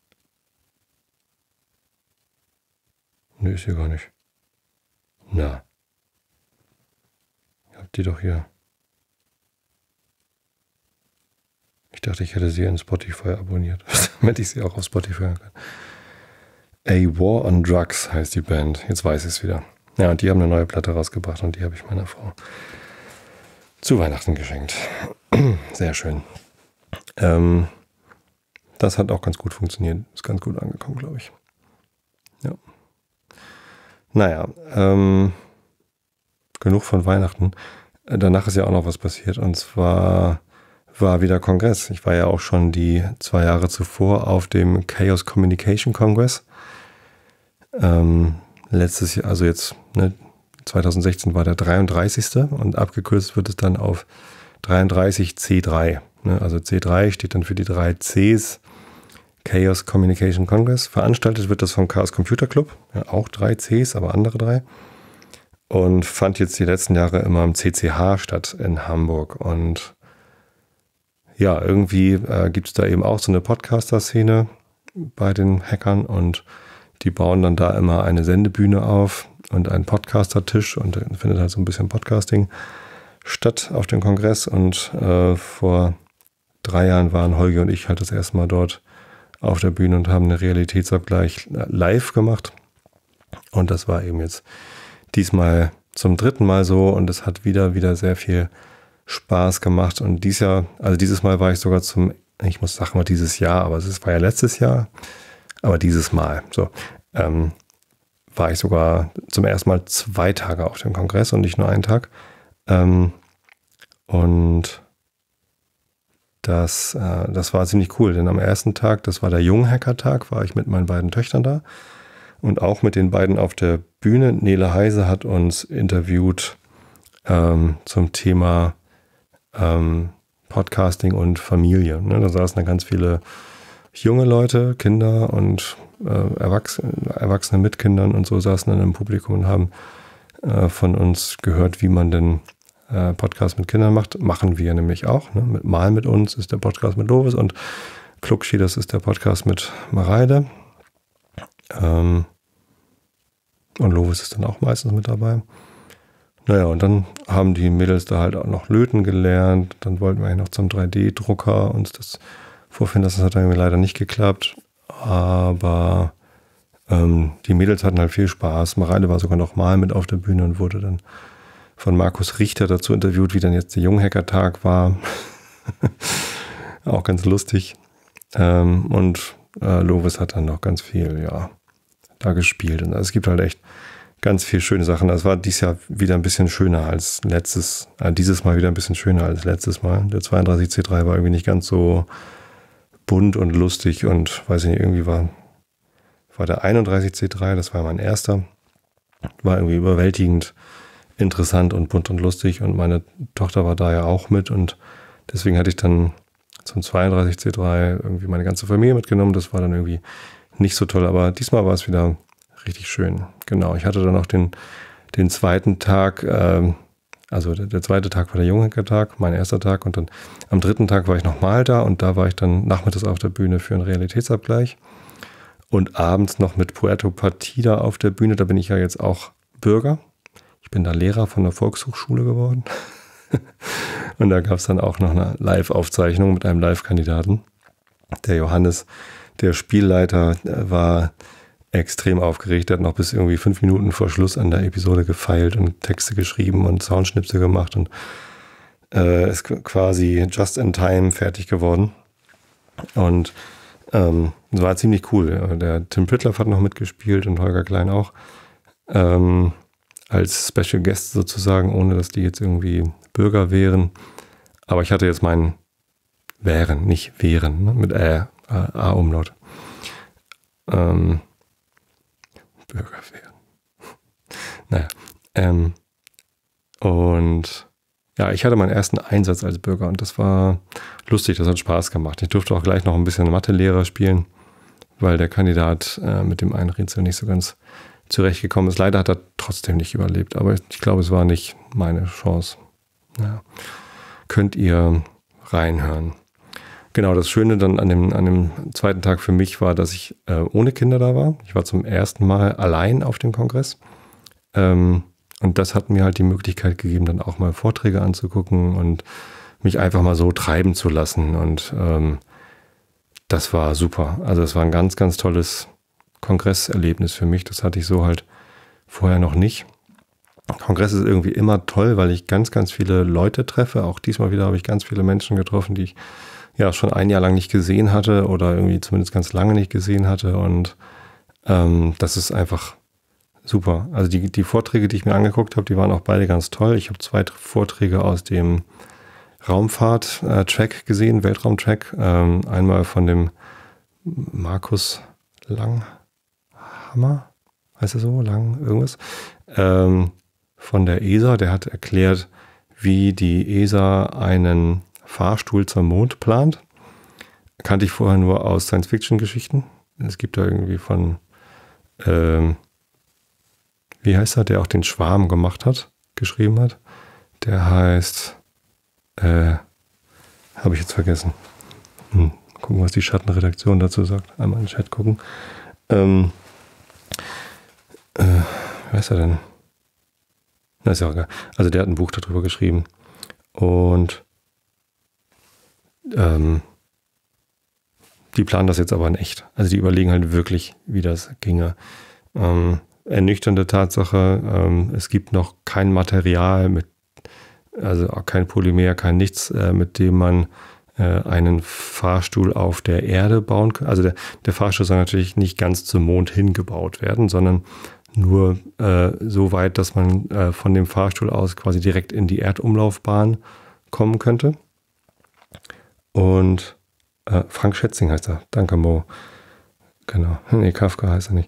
Nö, ist sie gar nicht. Na. Ich hab die doch hier. Ich dachte, ich hätte sie in Spotify abonniert, damit ich sie auch auf Spotify hören kann. A War on Drugs heißt die Band. Jetzt weiß ich es wieder. Ja, und die haben eine neue Platte rausgebracht und die habe ich meiner Frau zu Weihnachten geschenkt. Sehr schön. Das hat auch ganz gut funktioniert. Ist ganz gut angekommen, glaube ich. Ja. Naja, genug von Weihnachten. Danach ist ja auch noch was passiert und zwar war wieder Kongress. Ich war ja auch schon die 2 Jahre zuvor auf dem Chaos Communication Congress. Letztes Jahr, also jetzt 2016 war der 33. und abgekürzt wird es dann auf 33C3. Also C3 steht dann für die 3 Cs. Chaos Communication Congress. Veranstaltet wird das vom Chaos Computer Club. Ja, auch 3 Cs, aber andere 3. Und fand jetzt die letzten Jahre immer im CCH statt in Hamburg. Und ja, irgendwie gibt es da eben auch so eine Podcaster-Szene bei den Hackern und die bauen dann da immer eine Sendebühne auf und einen Podcaster-Tisch und dann findet halt so ein bisschen Podcasting statt auf dem Kongress und vor 3 Jahren waren Holgi und ich halt das erste Mal dort auf der Bühne und haben einen Realitätsabgleich live gemacht und das war eben jetzt diesmal zum 3. Mal so und es hat wieder sehr viel Spaß gemacht. Und dieses Mal war ich sogar ich muss sagen mal dieses Jahr, aber es war ja letztes Jahr, aber dieses Mal, so, war ich sogar zum ersten Mal 2 Tage auf dem Kongress und nicht nur einen Tag. Und das war ziemlich cool, denn am ersten Tag, das war der Junghacker-Tag, war ich mit meinen beiden Töchtern da und auch mit den beiden auf der Bühne. Nele Heise hat uns interviewt zum Thema Podcasting und Familie. Ne? Da saßen dann ganz viele junge Leute, Kinder und Erwachsene mit Kindern und so saßen dann im Publikum und haben von uns gehört, wie man denn Podcast mit Kindern macht. Machen wir nämlich auch. Ne? Mal mit uns ist der Podcast mit Lovis und Klugschi, das ist der Podcast mit Mareide. Und Lovis ist dann auch meistens mit dabei. Naja, und dann haben die Mädels da halt auch noch löten gelernt. Dann wollten wir eigentlich noch zum 3D-Drucker uns das vorfinden. Das hat dann irgendwie leider nicht geklappt. Aber die Mädels hatten halt viel Spaß. Mareile war sogar noch mal mit auf der Bühne und wurde dann von Markus Richter dazu interviewt, wie dann jetzt der Junghacker-Tag war. Auch ganz lustig. Und Lovis hat dann noch ganz viel, da gespielt. Und es gibt halt echt ganz viele schöne Sachen. Das war dieses Jahr wieder ein bisschen schöner als dieses Mal wieder ein bisschen schöner als letztes Mal. Der 32C3 war irgendwie nicht ganz so bunt und lustig und weiß ich nicht, irgendwie war der 31C3, das war mein erster, war irgendwie überwältigend interessant und bunt und lustig und meine Tochter war da ja auch mit und deswegen hatte ich dann zum 32C3 irgendwie meine ganze Familie mitgenommen. Das war dann irgendwie nicht so toll, aber diesmal war es wieder richtig schön. Genau, ich hatte dann noch den zweiten Tag, also der zweite Tag war der Junghacker-Tag, mein erster Tag und dann am 3. Tag war ich nochmal da und da war ich dann nachmittags auf der Bühne für einen Realitätsabgleich und abends noch mit Puerto Partida auf der Bühne. Da bin ich ja jetzt auch Bürger. Ich bin da Lehrer von der Volkshochschule geworden. Und da gab es dann auch noch eine Live-Aufzeichnung mit einem Live-Kandidaten. Der Johannes, der Spielleiter, war extrem aufgeregt. Er hat noch bis irgendwie 5 Minuten vor Schluss an der Episode gefeilt und Texte geschrieben und Soundschnipsel gemacht und ist quasi just in time fertig geworden. Und es war ziemlich cool. Der Tim Pritlove hat noch mitgespielt und Holger Klein auch. Als Special Guest sozusagen, ohne dass die jetzt irgendwie Bürger wären. Aber ich hatte jetzt meinen nicht wären, ne? Mit A-Umlaut. Bürger wären. Naja. Und ja, ich hatte meinen ersten Einsatz als Bürger und das war lustig, das hat Spaß gemacht. Ich durfte auch gleich noch ein bisschen Mathelehrer spielen, weil der Kandidat mit dem einen Rätsel nicht so ganz zurechtgekommen ist. Leider hat er trotzdem nicht überlebt, aber ich glaube, es war nicht meine Chance. Ja. Könnt ihr reinhören. Genau, das Schöne dann an dem zweiten Tag für mich war, dass ich ohne Kinder da war. Ich war zum ersten Mal allein auf dem Kongress. Und das hat mir halt die Möglichkeit gegeben, dann auch mal Vorträge anzugucken und mich einfach mal so treiben zu lassen. Und das war super. Also es war ein ganz, ganz tolles Kongresserlebnis für mich. Das hatte ich so halt vorher noch nicht. Kongress ist irgendwie immer toll, weil ich ganz, ganz viele Leute treffe. Auch diesmal wieder habe ich ganz viele Menschen getroffen, die ich ja schon ein Jahr lang nicht gesehen hatte oder irgendwie zumindest ganz lange nicht gesehen hatte. Und das ist einfach super. Also die Vorträge, die ich mir angeguckt habe, die waren auch beide ganz toll. Ich habe 2 Vorträge aus dem Raumfahrt-Track gesehen, Weltraum-Track. Einmal von dem Markus Langhammer, heißt er so? Lang irgendwas? Von der ESA, der hat erklärt, wie die ESA einen Fahrstuhl zum Mond plant. Kannte ich vorher nur aus Science-Fiction-Geschichten. Es gibt da irgendwie von wie heißt er, der auch den Schwarm geschrieben hat. Der heißt, habe ich jetzt vergessen. Gucken, was die Schattenredaktion dazu sagt. Einmal in den Chat gucken. Wer ist er denn? Na, ist ja auch egal. Also der hat ein Buch darüber geschrieben. Und die planen das jetzt aber in echt. Also die überlegen halt wirklich, wie das ginge. ernüchternde Tatsache, es gibt noch kein Material, also auch kein Polymer, kein nichts, mit dem man einen Fahrstuhl auf der Erde bauen kann. Also der Fahrstuhl soll natürlich nicht ganz zum Mond hingebaut werden, sondern nur so weit, dass man von dem Fahrstuhl aus quasi direkt in die Erdumlaufbahn kommen könnte. Und Frank Schätzing heißt er. Danke, Mo. Genau. Nee, Kafka heißt er nicht.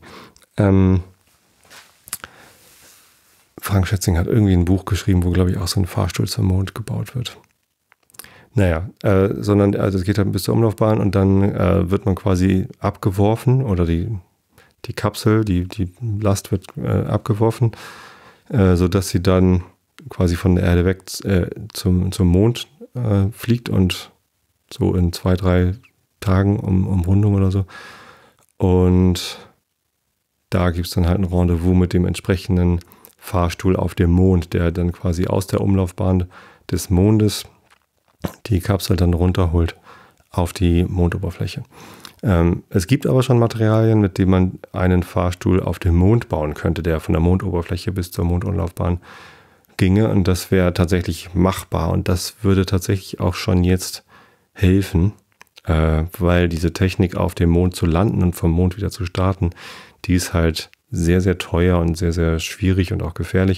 Frank Schätzing hat irgendwie ein Buch geschrieben, wo, glaube ich, auch so ein Fahrstuhl zum Mond gebaut wird. Naja, sondern also es geht halt bis zur Umlaufbahn und dann wird man quasi abgeworfen oder die Kapsel, die Last wird abgeworfen, sodass sie dann quasi von der Erde weg zum Mond fliegt und so in 2-3 Tagen Umrundung oder so. Und da gibt es dann halt ein Rendezvous mit dem entsprechenden Fahrstuhl auf dem Mond, der dann quasi aus der Umlaufbahn des Mondes die Kapsel dann runterholt auf die Mondoberfläche. Es gibt aber schon Materialien, mit denen man einen Fahrstuhl auf dem Mond bauen könnte, der von der Mondoberfläche bis zur Mondumlaufbahn ginge. Und das wäre tatsächlich machbar. Und das würde tatsächlich auch schon jetzt helfen, weil diese Technik auf dem Mond zu landen und vom Mond wieder zu starten, die ist halt sehr, sehr teuer und sehr, sehr schwierig und auch gefährlich.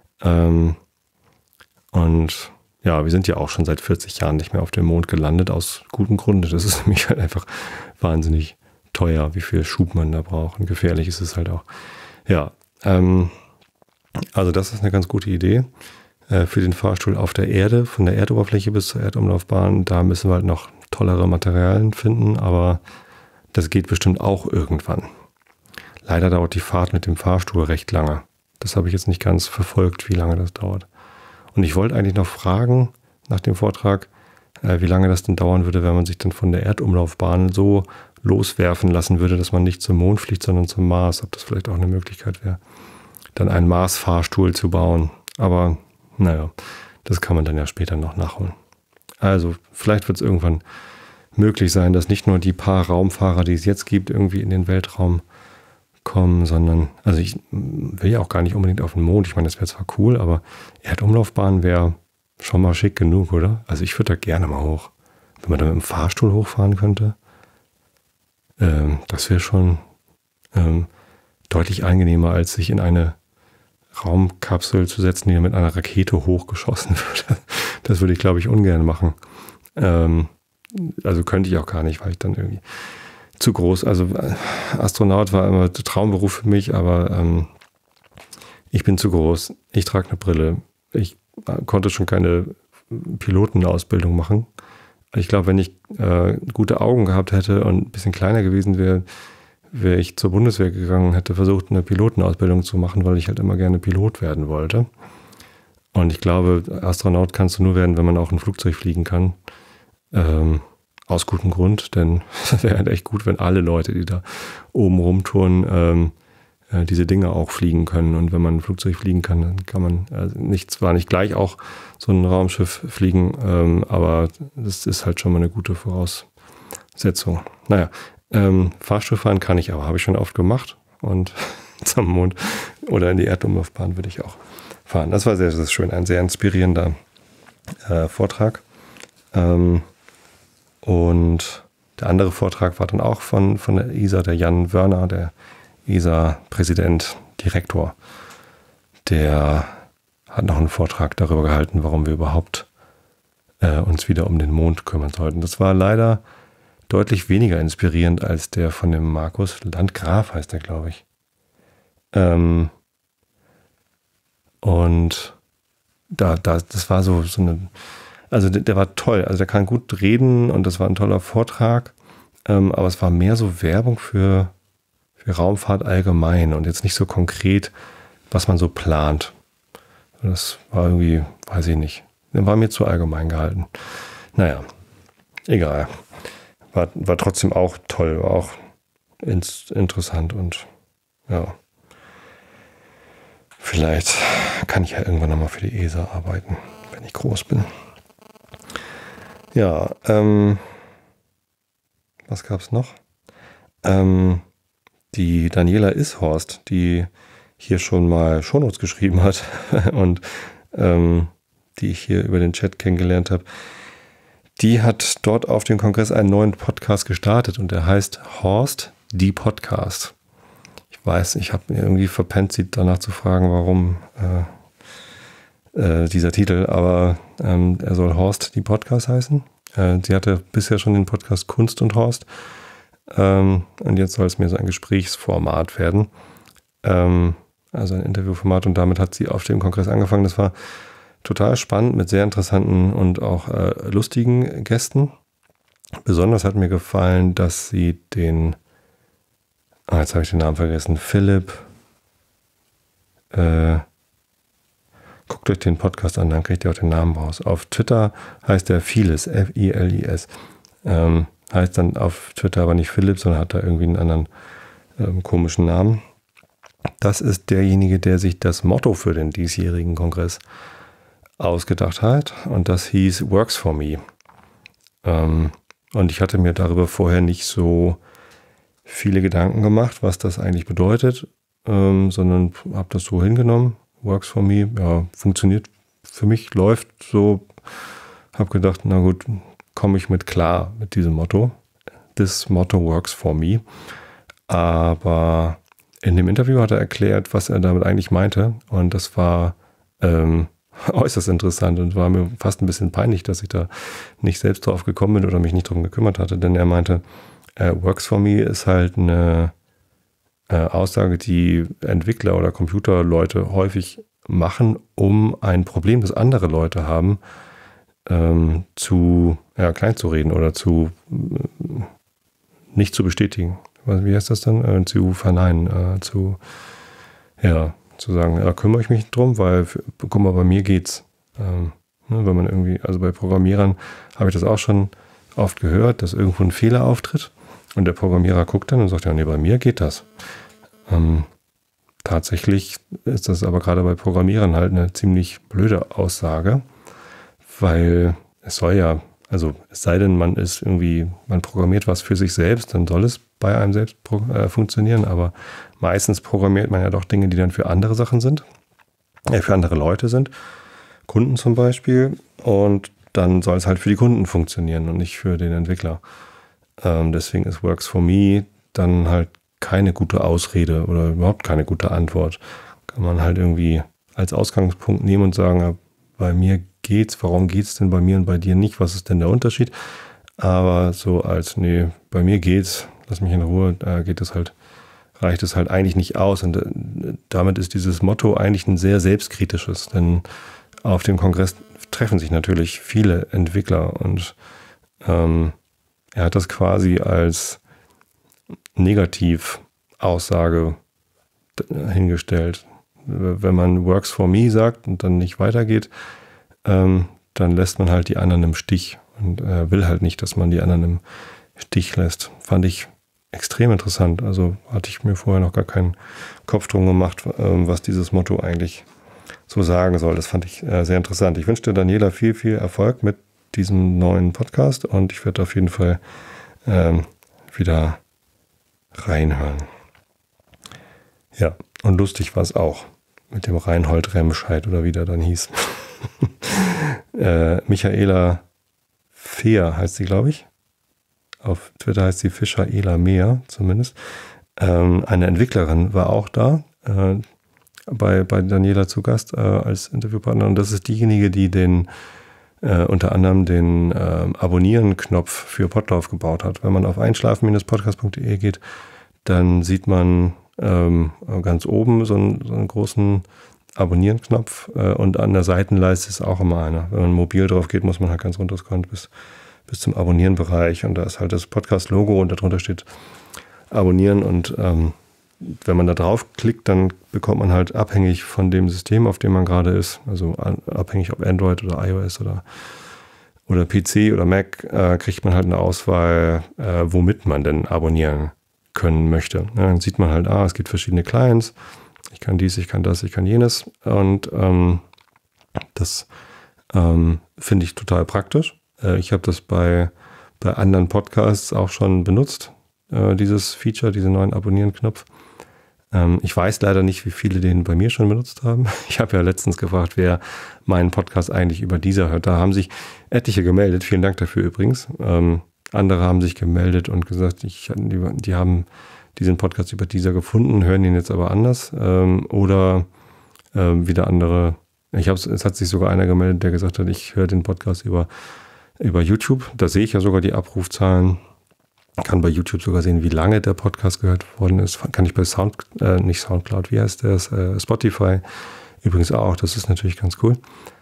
Und ja, wir sind ja auch schon seit 40 Jahren nicht mehr auf dem Mond gelandet, aus gutem Grunde. Das ist nämlich halt einfach wahnsinnig teuer, wie viel Schub man da braucht. Und gefährlich ist es halt auch. Ja, also das ist eine ganz gute Idee für den Fahrstuhl auf der Erde, von der Erdoberfläche bis zur Erdumlaufbahn. Da müssen wir halt noch tollere Materialien finden, aber das geht bestimmt auch irgendwann. Leider dauert die Fahrt mit dem Fahrstuhl recht lange. Das habe ich jetzt nicht ganz verfolgt, wie lange das dauert. Und ich wollte eigentlich noch fragen nach dem Vortrag, wie lange das denn dauern würde, wenn man sich dann von der Erdumlaufbahn so loswerfen lassen würde, dass man nicht zum Mond fliegt, sondern zum Mars. Ob das vielleicht auch eine Möglichkeit wäre, dann einen Mars-Fahrstuhl zu bauen. Aber naja, das kann man dann ja später noch nachholen. Also vielleicht wird es irgendwann möglich sein, dass nicht nur die paar Raumfahrer, die es jetzt gibt, irgendwie in den Weltraum kommen, sondern, also ich will ja auch gar nicht unbedingt auf den Mond. Ich meine, das wäre zwar cool, aber Erdumlaufbahn wäre schon mal schick genug, oder? Also ich würde da gerne mal hoch. Wenn man da mit dem Fahrstuhl hochfahren könnte, das wäre schon deutlich angenehmer, als sich in eine Raumkapsel zu setzen, die mit einer Rakete hochgeschossen wird. Das würde ich, glaube ich, ungern machen. Also könnte ich auch gar nicht, weil ich dann irgendwie zu groß, also Astronaut war immer der Traumberuf für mich, aber ich bin zu groß. Ich trage eine Brille. Ich konnte schon keine Pilotenausbildung machen. Ich glaube, wenn ich gute Augen gehabt hätte und ein bisschen kleiner gewesen wäre, wäre ich zur Bundeswehr gegangen und hätte versucht, eine Pilotenausbildung zu machen, weil ich halt immer gerne Pilot werden wollte. Und ich glaube, Astronaut kannst du nur werden, wenn man auch ein Flugzeug fliegen kann. Aus gutem Grund, denn es wäre halt echt gut, wenn alle Leute, die da oben rumtouren, diese Dinge auch fliegen können. Und wenn man ein Flugzeug fliegen kann, dann kann man zwar nicht gleich auch so ein Raumschiff fliegen, aber das ist halt schon mal eine gute Voraussetzung. Naja, Fahrstuhl fahren kann ich aber, habe ich schon oft gemacht. Und zum Mond oder in die Erdumlaufbahn würde ich auch fahren. Das war sehr, sehr schön, ein sehr inspirierender Vortrag. Und der andere Vortrag war dann auch von der ESA, der Jan Wörner, der ESA-Präsident, Direktor. Der hat noch einen Vortrag darüber gehalten, warum wir überhaupt uns wieder um den Mond kümmern sollten. Das war leider deutlich weniger inspirierend als der von dem Markus Landgraf, heißt der, glaube ich. Und das war so eine, also der war toll, also der kann gut reden und das war ein toller Vortrag, aber es war mehr so Werbung für Raumfahrt allgemein und jetzt nicht so konkret, was man so plant. Das war irgendwie, weiß ich nicht, der war mir zu allgemein gehalten. Naja, egal. War trotzdem auch toll, war auch interessant und ja. Vielleicht kann ich ja irgendwann nochmal für die ESA arbeiten, wenn ich groß bin. Ja, was gab's noch? Die Daniela Ishorst, die hier schon mal Shownotes geschrieben hat und die ich hier über den Chat kennengelernt habe, die hat dort auf dem Kongress einen neuen Podcast gestartet und der heißt Horst, die Podcast. Ich weiß, ich habe mir irgendwie verpennt, sie danach zu fragen, warum dieser Titel, aber er soll Horst, die Podcast heißen. Sie hatte bisher schon den Podcast Kunst und Horst und jetzt soll es mir so ein Gesprächsformat werden, also ein Interviewformat, und damit hat sie auf dem Kongress angefangen. Das war total spannend mit sehr interessanten und auch lustigen Gästen. Besonders hat mir gefallen, dass sie den, jetzt habe ich den Namen vergessen, Philipp, guckt euch den Podcast an, dann kriegt ihr auch den Namen raus. Auf Twitter heißt er Files, F-I-L-I-S. Heißt dann auf Twitter aber nicht Philipp, sondern hat da irgendwie einen anderen komischen Namen. Das ist derjenige, der sich das Motto für den diesjährigen Kongress ausgedacht hat. Und das hieß Works for Me. Und ich hatte mir darüber vorher nicht so viele Gedanken gemacht, was das eigentlich bedeutet, sondern habe das so hingenommen. Works for Me, ja, funktioniert für mich, läuft so. Habe gedacht, na gut, komme ich mit klar mit diesem Motto. This motto works for me. Aber in dem Interview hat er erklärt, was er damit eigentlich meinte. Und das war äußerst interessant und war mir fast ein bisschen peinlich, dass ich da nicht selbst drauf gekommen bin oder mich nicht drum gekümmert hatte. Denn er meinte, Works for me ist halt eine Aussage, die Entwickler oder Computerleute häufig machen, um ein Problem, das andere Leute haben, klein zu reden oder nicht zu bestätigen. Wie heißt das dann? Zu verneinen, zu sagen, ja, kümmere ich mich drum, weil, guck mal, bei mir geht's. Wenn man irgendwie, also bei Programmierern habe ich das auch schon oft gehört, dass irgendwo ein Fehler auftritt und der Programmierer guckt dann und sagt, ja, nee, bei mir geht das. Tatsächlich ist das aber gerade bei Programmierern halt eine ziemlich blöde Aussage, weil es soll ja, also es sei denn, man programmiert was für sich selbst, dann soll es bei einem selbst funktionieren, aber meistens programmiert man ja doch Dinge, die dann für andere Sachen sind, für andere Leute sind, Kunden zum Beispiel, und dann soll es halt für die Kunden funktionieren und nicht für den Entwickler. Deswegen ist Works for Me dann halt keine gute Ausrede oder überhaupt keine gute Antwort. Kann man halt irgendwie als Ausgangspunkt nehmen und sagen, ja, bei mir geht's, warum geht's denn bei mir und bei dir nicht, was ist denn der Unterschied? Aber so als, nee, bei mir geht's, lass mich in Ruhe, reicht es halt eigentlich nicht aus. Und damit ist dieses Motto eigentlich ein sehr selbstkritisches, denn auf dem Kongress treffen sich natürlich viele Entwickler und er hat das quasi als Negativaussage hingestellt. Wenn man Works for Me sagt und dann nicht weitergeht, dann lässt man halt die anderen im Stich und will halt nicht, dass man die anderen im Stich lässt. Fand ich extrem interessant. Also hatte ich mir vorher noch gar keinen Kopf drum gemacht, was dieses Motto eigentlich so sagen soll. Das fand ich sehr interessant. Ich wünsche dir, Daniela, viel, viel Erfolg mit diesem neuen Podcast und ich werde auf jeden Fall wieder reinhören. Ja, und lustig war es auch mit dem Reinhold Remscheid oder wie der dann hieß. Michaela Fehr heißt sie, glaube ich. Auf Twitter heißt sie Fischer-Ela Mehr zumindest. Eine Entwicklerin war auch da, bei Daniela zu Gast als Interviewpartner. Und das ist diejenige, die unter anderem den Abonnieren-Knopf für Podlove gebaut hat. Wenn man auf einschlafen-podcast.de geht, dann sieht man ganz oben so einen großen Abonnieren-Knopf und an der Seitenleiste ist auch immer einer. Wenn man mobil drauf geht, muss man halt ganz runterscrollen bis zum Abonnieren-Bereich und da ist halt das Podcast-Logo und darunter steht Abonnieren und wenn man da drauf klickt, dann bekommt man halt abhängig von dem System, auf dem man gerade ist, also abhängig ob Android oder iOS oder PC oder Mac, kriegt man halt eine Auswahl, womit man denn abonnieren können möchte. Ja, dann sieht man halt, es gibt verschiedene Clients, ich kann dies, ich kann das, ich kann jenes und das finde ich total praktisch. Ich habe das bei anderen Podcasts auch schon benutzt, dieses Feature, diesen neuen Abonnieren-Knopf. Ich weiß leider nicht, wie viele den bei mir schon benutzt haben. Ich habe ja letztens gefragt, wer meinen Podcast eigentlich über Deezer hört. Da haben sich etliche gemeldet. Vielen Dank dafür übrigens. Andere haben sich gemeldet und gesagt, die haben diesen Podcast über Deezer gefunden, hören ihn jetzt aber anders. Oder wieder andere. Es hat sich sogar einer gemeldet, der gesagt hat, ich höre den Podcast über YouTube. Da sehe ich ja sogar die Abrufzahlen. Kann bei YouTube sogar sehen, wie lange der Podcast gehört worden ist. Kann ich bei nicht Soundcloud, wie heißt das? Spotify übrigens auch. Das ist natürlich ganz cool.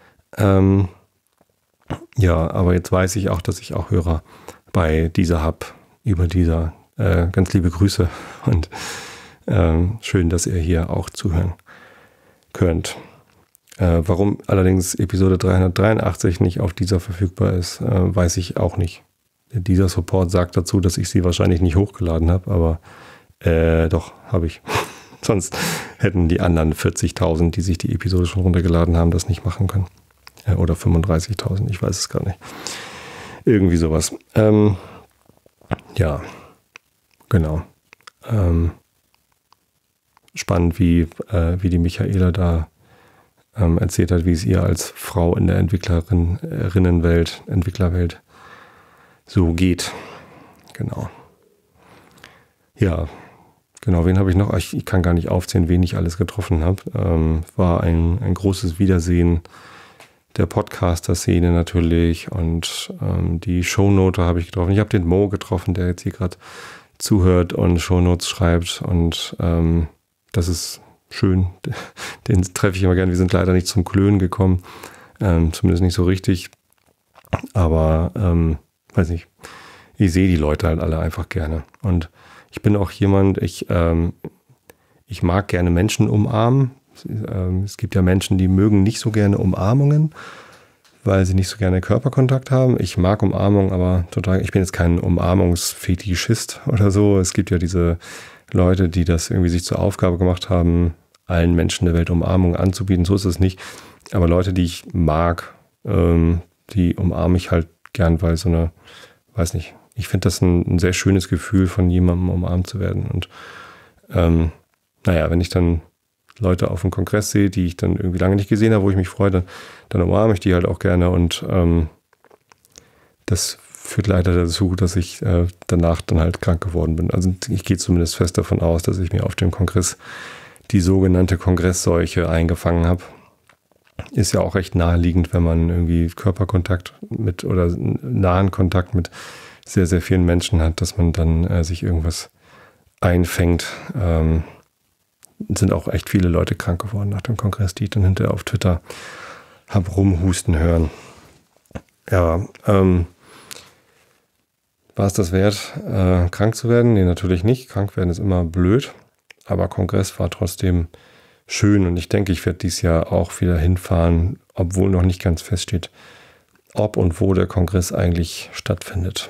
Ja, aber jetzt weiß ich auch, dass ich auch Hörer bei Deezer habe, über Deezer. Ganz liebe Grüße und schön, dass ihr hier auch zuhören könnt. Warum allerdings Episode 383 nicht auf Deezer verfügbar ist, weiß ich auch nicht. Dieser Support sagt dazu, dass ich sie wahrscheinlich nicht hochgeladen habe, aber doch, habe ich. Sonst hätten die anderen 40.000, die sich die Episode schon runtergeladen haben, das nicht machen können. Oder 35.000, ich weiß es gar nicht. Irgendwie sowas. Ja, genau. Spannend, wie die Michaela da erzählt hat, wie es ihr als Frau in der Entwicklerwelt so geht. Genau. Ja, genau. Wen habe ich noch? Ich kann gar nicht aufzählen, wen ich alles getroffen habe. War ein großes Wiedersehen der Podcaster-Szene natürlich und die Shownoter habe ich getroffen. Ich habe den Mo getroffen, der jetzt hier gerade zuhört und Shownotes schreibt und das ist schön. Den treffe ich immer gern. Wir sind leider nicht zum Klönen gekommen. Zumindest nicht so richtig. Aber weiß nicht, ich sehe die Leute halt alle einfach gerne. Und ich bin auch jemand, ich mag gerne Menschen umarmen. Es gibt ja Menschen, die mögen nicht so gerne Umarmungen, weil sie nicht so gerne Körperkontakt haben. Ich mag Umarmung, aber total, ich bin jetzt kein Umarmungsfetischist oder so. Es gibt ja diese Leute, die das irgendwie sich zur Aufgabe gemacht haben, allen Menschen der Welt Umarmung anzubieten. So ist es nicht. Aber Leute, die ich mag, die umarme ich halt gern, weil so eine, weiß nicht, ich finde das ein sehr schönes Gefühl, von jemandem umarmt zu werden. Und wenn ich dann Leute auf dem Kongress sehe, die ich dann irgendwie lange nicht gesehen habe, wo ich mich freue, dann umarme ich die halt auch gerne. Und das führt leider dazu, dass ich danach dann halt krank geworden bin. Also ich gehe zumindest fest davon aus, dass ich mir auf dem Kongress die sogenannte Kongressseuche eingefangen habe. Ist ja auch recht naheliegend, wenn man irgendwie Körperkontakt mit oder nahen Kontakt mit sehr, sehr vielen Menschen hat, dass man dann sich irgendwas einfängt. Sind auch echt viele Leute krank geworden nach dem Kongress, die ich dann hinterher auf Twitter habe rumhusten hören. Ja, war es das wert, krank zu werden? Nee, natürlich nicht. Krank werden ist immer blöd. Aber Kongress war trotzdem schön und ich denke, ich werde dieses Jahr auch wieder hinfahren, obwohl noch nicht ganz feststeht, ob und wo der Kongress eigentlich stattfindet.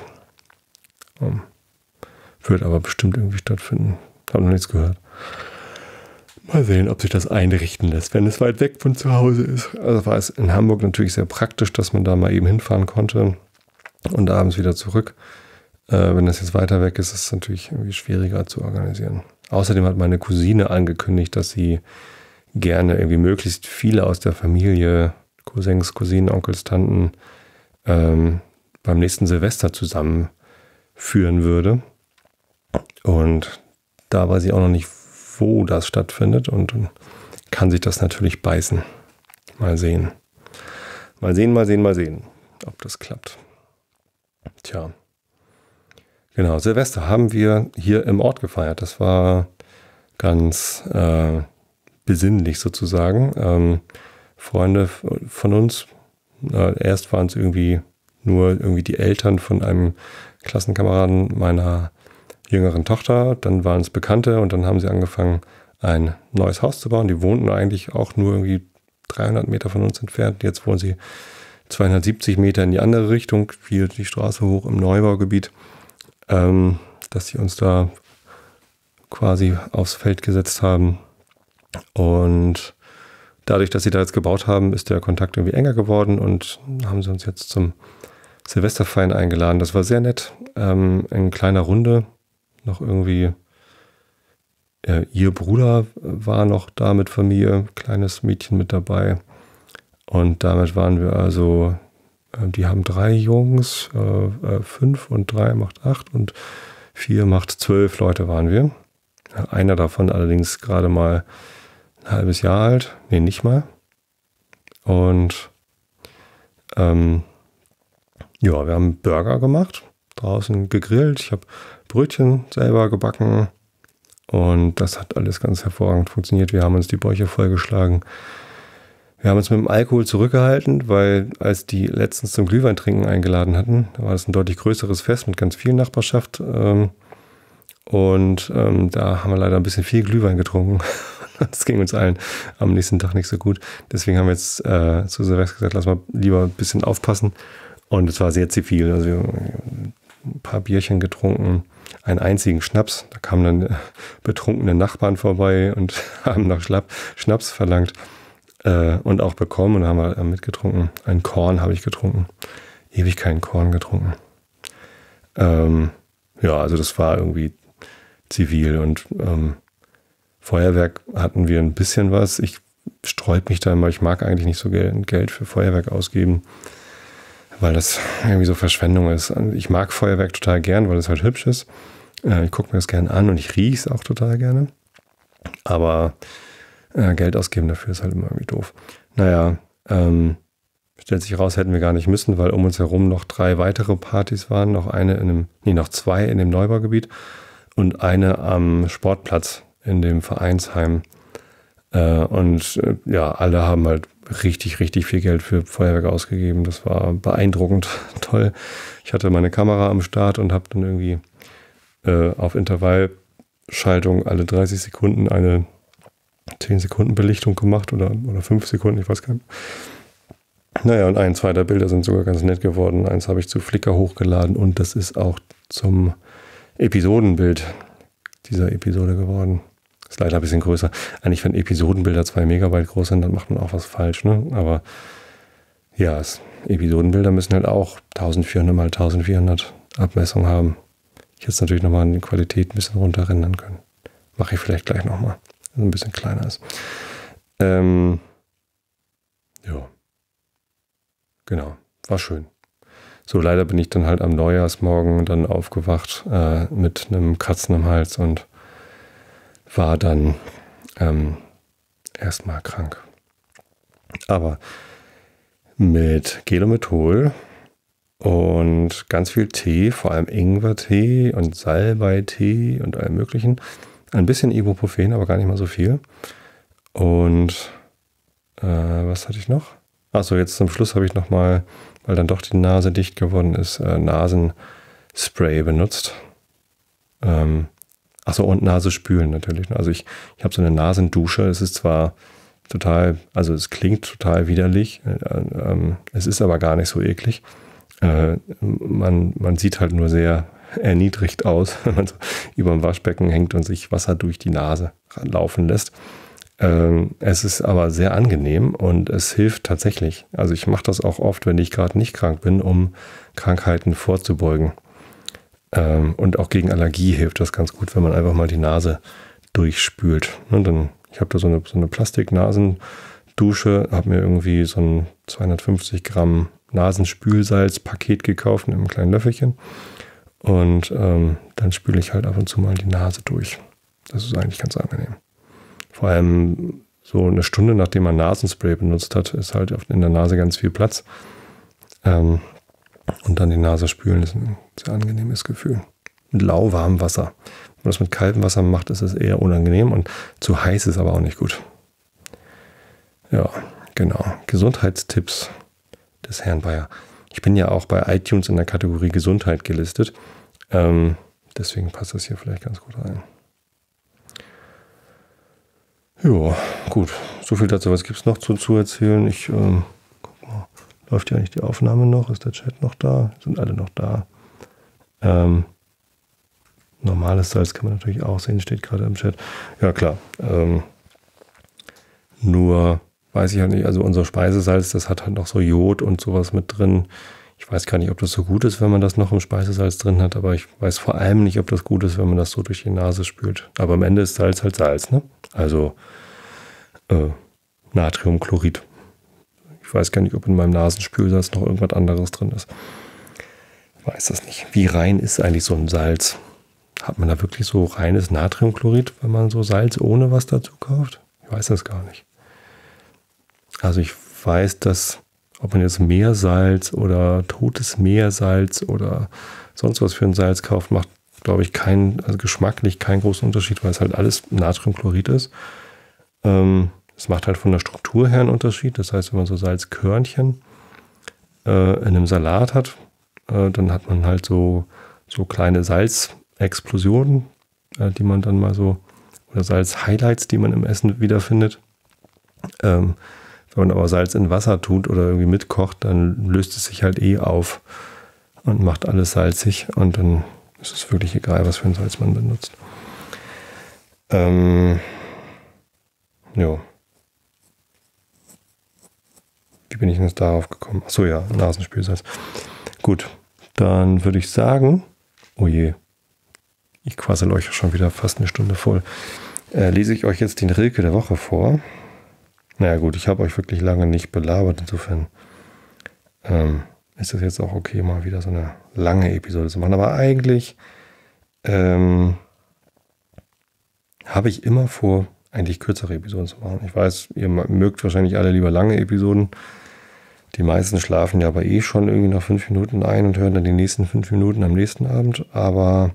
Wird aber bestimmt irgendwie stattfinden. Habe noch nichts gehört. Mal sehen, ob sich das einrichten lässt, wenn es weit weg von zu Hause ist. Also war es in Hamburg natürlich sehr praktisch, dass man da mal eben hinfahren konnte und abends wieder zurück. Wenn das jetzt weiter weg ist, ist es natürlich irgendwie schwieriger zu organisieren. Außerdem hat meine Cousine angekündigt, dass sie gerne irgendwie möglichst viele aus der Familie, Cousins, Cousinen, Onkels, Tanten, beim nächsten Silvester zusammenführen würde. Und da weiß ich auch noch nicht, wo das stattfindet und kann sich das natürlich beißen. Mal sehen. Mal sehen, ob das klappt. Tja. Genau, Silvester haben wir hier im Ort gefeiert. Das war ganz besinnlich sozusagen. Freunde von uns, erst waren es nur die Eltern von einem Klassenkameraden meiner jüngeren Tochter, dann waren es Bekannte und dann haben sie angefangen, ein neues Haus zu bauen. Die wohnten eigentlich auch nur irgendwie 300 Meter von uns entfernt. Jetzt wohnen sie 270 Meter in die andere Richtung, hier die Straße hoch im Neubaugebiet. Dass sie uns da quasi aufs Feld gesetzt haben. Und dadurch, dass sie da jetzt gebaut haben, ist der Kontakt irgendwie enger geworden und haben sie uns jetzt zum Silvesterfeiern eingeladen. Das war sehr nett. In kleiner Runde. Noch irgendwie Ihr Bruder war noch da mit Familie, kleines Mädchen mit dabei. Und damit waren wir also, die haben 3 Jungs, 5 und 3 macht 8 und 4 macht 12 Leute waren wir. Einer davon allerdings gerade mal ein halbes Jahr alt. Nee, nicht mal. Und ja, wir haben Burger gemacht, draußen gegrillt. Ich habe Brötchen selber gebacken und das hat alles ganz hervorragend funktioniert. Wir haben uns die Bäuche vollgeschlagen. Wir haben uns mit dem Alkohol zurückgehalten, weil als die letztens zum Glühweintrinken eingeladen hatten, da war das ein deutlich größeres Fest mit ganz viel Nachbarschaft. Und da haben wir leider ein bisschen viel Glühwein getrunken. Das ging uns allen am nächsten Tag nicht so gut. Deswegen haben wir jetzt zu Silvester gesagt, lass mal lieber ein bisschen aufpassen. Und es war sehr zivil. Also wir haben ein paar Bierchen getrunken, einen einzigen Schnaps. Da kamen dann betrunkene Nachbarn vorbei und haben nach Schnaps verlangt und auch bekommen. Und haben wir mitgetrunken. Ein Korn habe ich getrunken. Ewig keinen Korn getrunken. Ja, also das war irgendwie zivil und Feuerwerk hatten wir ein bisschen was. Ich sträub mich da immer, ich mag eigentlich nicht so Geld für Feuerwerk ausgeben, weil das irgendwie so Verschwendung ist. Ich mag Feuerwerk total gern, weil es halt hübsch ist. Ich gucke mir das gerne an und ich rieche es auch total gerne. Aber Geld ausgeben dafür ist halt immer irgendwie doof. Naja, stellt sich raus, hätten wir gar nicht müssen, weil um uns herum noch 3 weitere Partys waren. Noch 2 in dem Neubaugebiet und eine am Sportplatz in dem Vereinsheim. Ja, alle haben halt richtig, richtig viel Geld für Feuerwerk ausgegeben. Das war beeindruckend toll. Ich hatte meine Kamera am Start und habe dann irgendwie auf Intervallschaltung alle 30 Sekunden eine 10 Sekunden Belichtung gemacht oder 5 Sekunden, ich weiß gar nicht. Naja, und 1, 2 der Bilder sind sogar ganz nett geworden. Eins habe ich zu Flickr hochgeladen und das ist auch zum Episodenbild dieser Episode geworden. Ist leider ein bisschen größer. Eigentlich, wenn Episodenbilder 2 Megabyte groß sind, dann macht man auch was falsch, ne? Aber ja, Episodenbilder müssen halt auch 1400 mal 1400 Abmessung haben. Ich hätte es natürlich nochmal in die Qualität ein bisschen runterrendern können. Mache ich vielleicht gleich nochmal, wenn es ein bisschen kleiner ist. Ja. Genau, war schön. So, leider bin ich dann halt am Neujahrsmorgen dann aufgewacht mit einem Kratzen im Hals und war dann erstmal krank. Aber mit Gelomethol und ganz viel Tee, vor allem Ingwertee und Salbeitee und allem möglichen. Ein bisschen Ibuprofen, aber gar nicht mal so viel. Und was hatte ich noch? Achso, jetzt zum Schluss habe ich nochmal, weil dann doch die Nase dicht geworden ist, Nasenspray benutzt. Achso, und Nase spülen natürlich. Also ich habe so eine Nasendusche. Es ist zwar total, also es klingt total widerlich, es ist aber gar nicht so eklig. Man sieht halt nur sehr erniedrigt aus, wenn man so über dem Waschbecken hängt und sich Wasser durch die Nase laufen lässt. Es ist aber sehr angenehm und es hilft tatsächlich. Also ich mache das auch oft, wenn ich gerade nicht krank bin, um Krankheiten vorzubeugen. Und auch gegen Allergie hilft das ganz gut, wenn man einfach mal die Nase durchspült. Und dann, ich habe da so eine Plastik-Nasendusche, habe mir irgendwie so ein 250 Gramm Nasenspülsalz-Paket gekauft mit einem kleinen Löffelchen. Und dann spüle ich halt ab und zu mal die Nase durch. Das ist eigentlich ganz angenehm. Vor allem so eine Stunde, nachdem man Nasenspray benutzt hat, ist halt in der Nase ganz viel Platz. Und dann die Nase spülen ist ein sehr angenehmes Gefühl. Mit lauwarmem Wasser. Wenn man das mit kaltem Wasser macht, ist es eher unangenehm und zu heiß ist aber auch nicht gut. Ja, genau. Gesundheitstipps des Herrn Bayer. Ich bin ja auch bei iTunes in der Kategorie Gesundheit gelistet. Deswegen passt das hier vielleicht ganz gut rein. Ja, gut. So viel dazu. Was gibt es noch zu erzählen? Ich guck mal. Läuft ja eigentlich die Aufnahme noch? Ist der Chat noch da? Sind alle noch da? Normales Salz kann man natürlich auch sehen, steht gerade im Chat. Ja, klar. Nur weiß ich ja nicht, also unser Speisesalz, das hat halt noch so Jod und sowas mit drin. Ich weiß gar nicht, ob das so gut ist, wenn man das noch im Speisesalz drin hat, aber ich weiß vor allem nicht, ob das gut ist, wenn man das so durch die Nase spült. Aber am Ende ist Salz halt Salz, ne? Also Natriumchlorid. Ich weiß gar nicht, ob in meinem Nasenspülsalz noch irgendwas anderes drin ist. Ich weiß das nicht. Wie rein ist eigentlich so ein Salz? Hat man da wirklich so reines Natriumchlorid, wenn man so Salz ohne was dazu kauft? Ich weiß das gar nicht. Also ich weiß, dass, ob man jetzt Meersalz oder totes Meersalz oder sonst was für ein Salz kauft, macht, glaube ich, geschmacklich keinen großen Unterschied, weil es halt alles Natriumchlorid ist. Es macht halt von der Struktur her einen Unterschied. Das heißt, wenn man so Salzkörnchen in einem Salat hat, dann hat man halt so kleine Salzexplosionen, die man dann mal so, oder Salz-Highlights, die man im Essen wiederfindet. Wenn man aber Salz in Wasser tut oder irgendwie mitkocht, dann löst es sich halt auf und macht alles salzig und dann ist es wirklich egal, was für ein Salz man benutzt. Ja. Wie bin ich denn jetzt darauf gekommen? Achso, ja, Nasenspülsalz. Gut, dann würde ich sagen, oh je, ich quassel euch schon wieder fast eine Stunde voll. Lese ich euch jetzt den Rilke der Woche vor. Naja gut, ich habe euch wirklich lange nicht belabert, insofern ist das jetzt auch okay, mal wieder so eine lange Episode zu machen. Aber eigentlich habe ich immer vor, eigentlich kürzere Episoden zu machen. Ich weiß, ihr mögt wahrscheinlich alle lieber lange Episoden. Die meisten schlafen ja aber schon irgendwie nach 5 Minuten ein und hören dann die nächsten 5 Minuten am nächsten Abend. Aber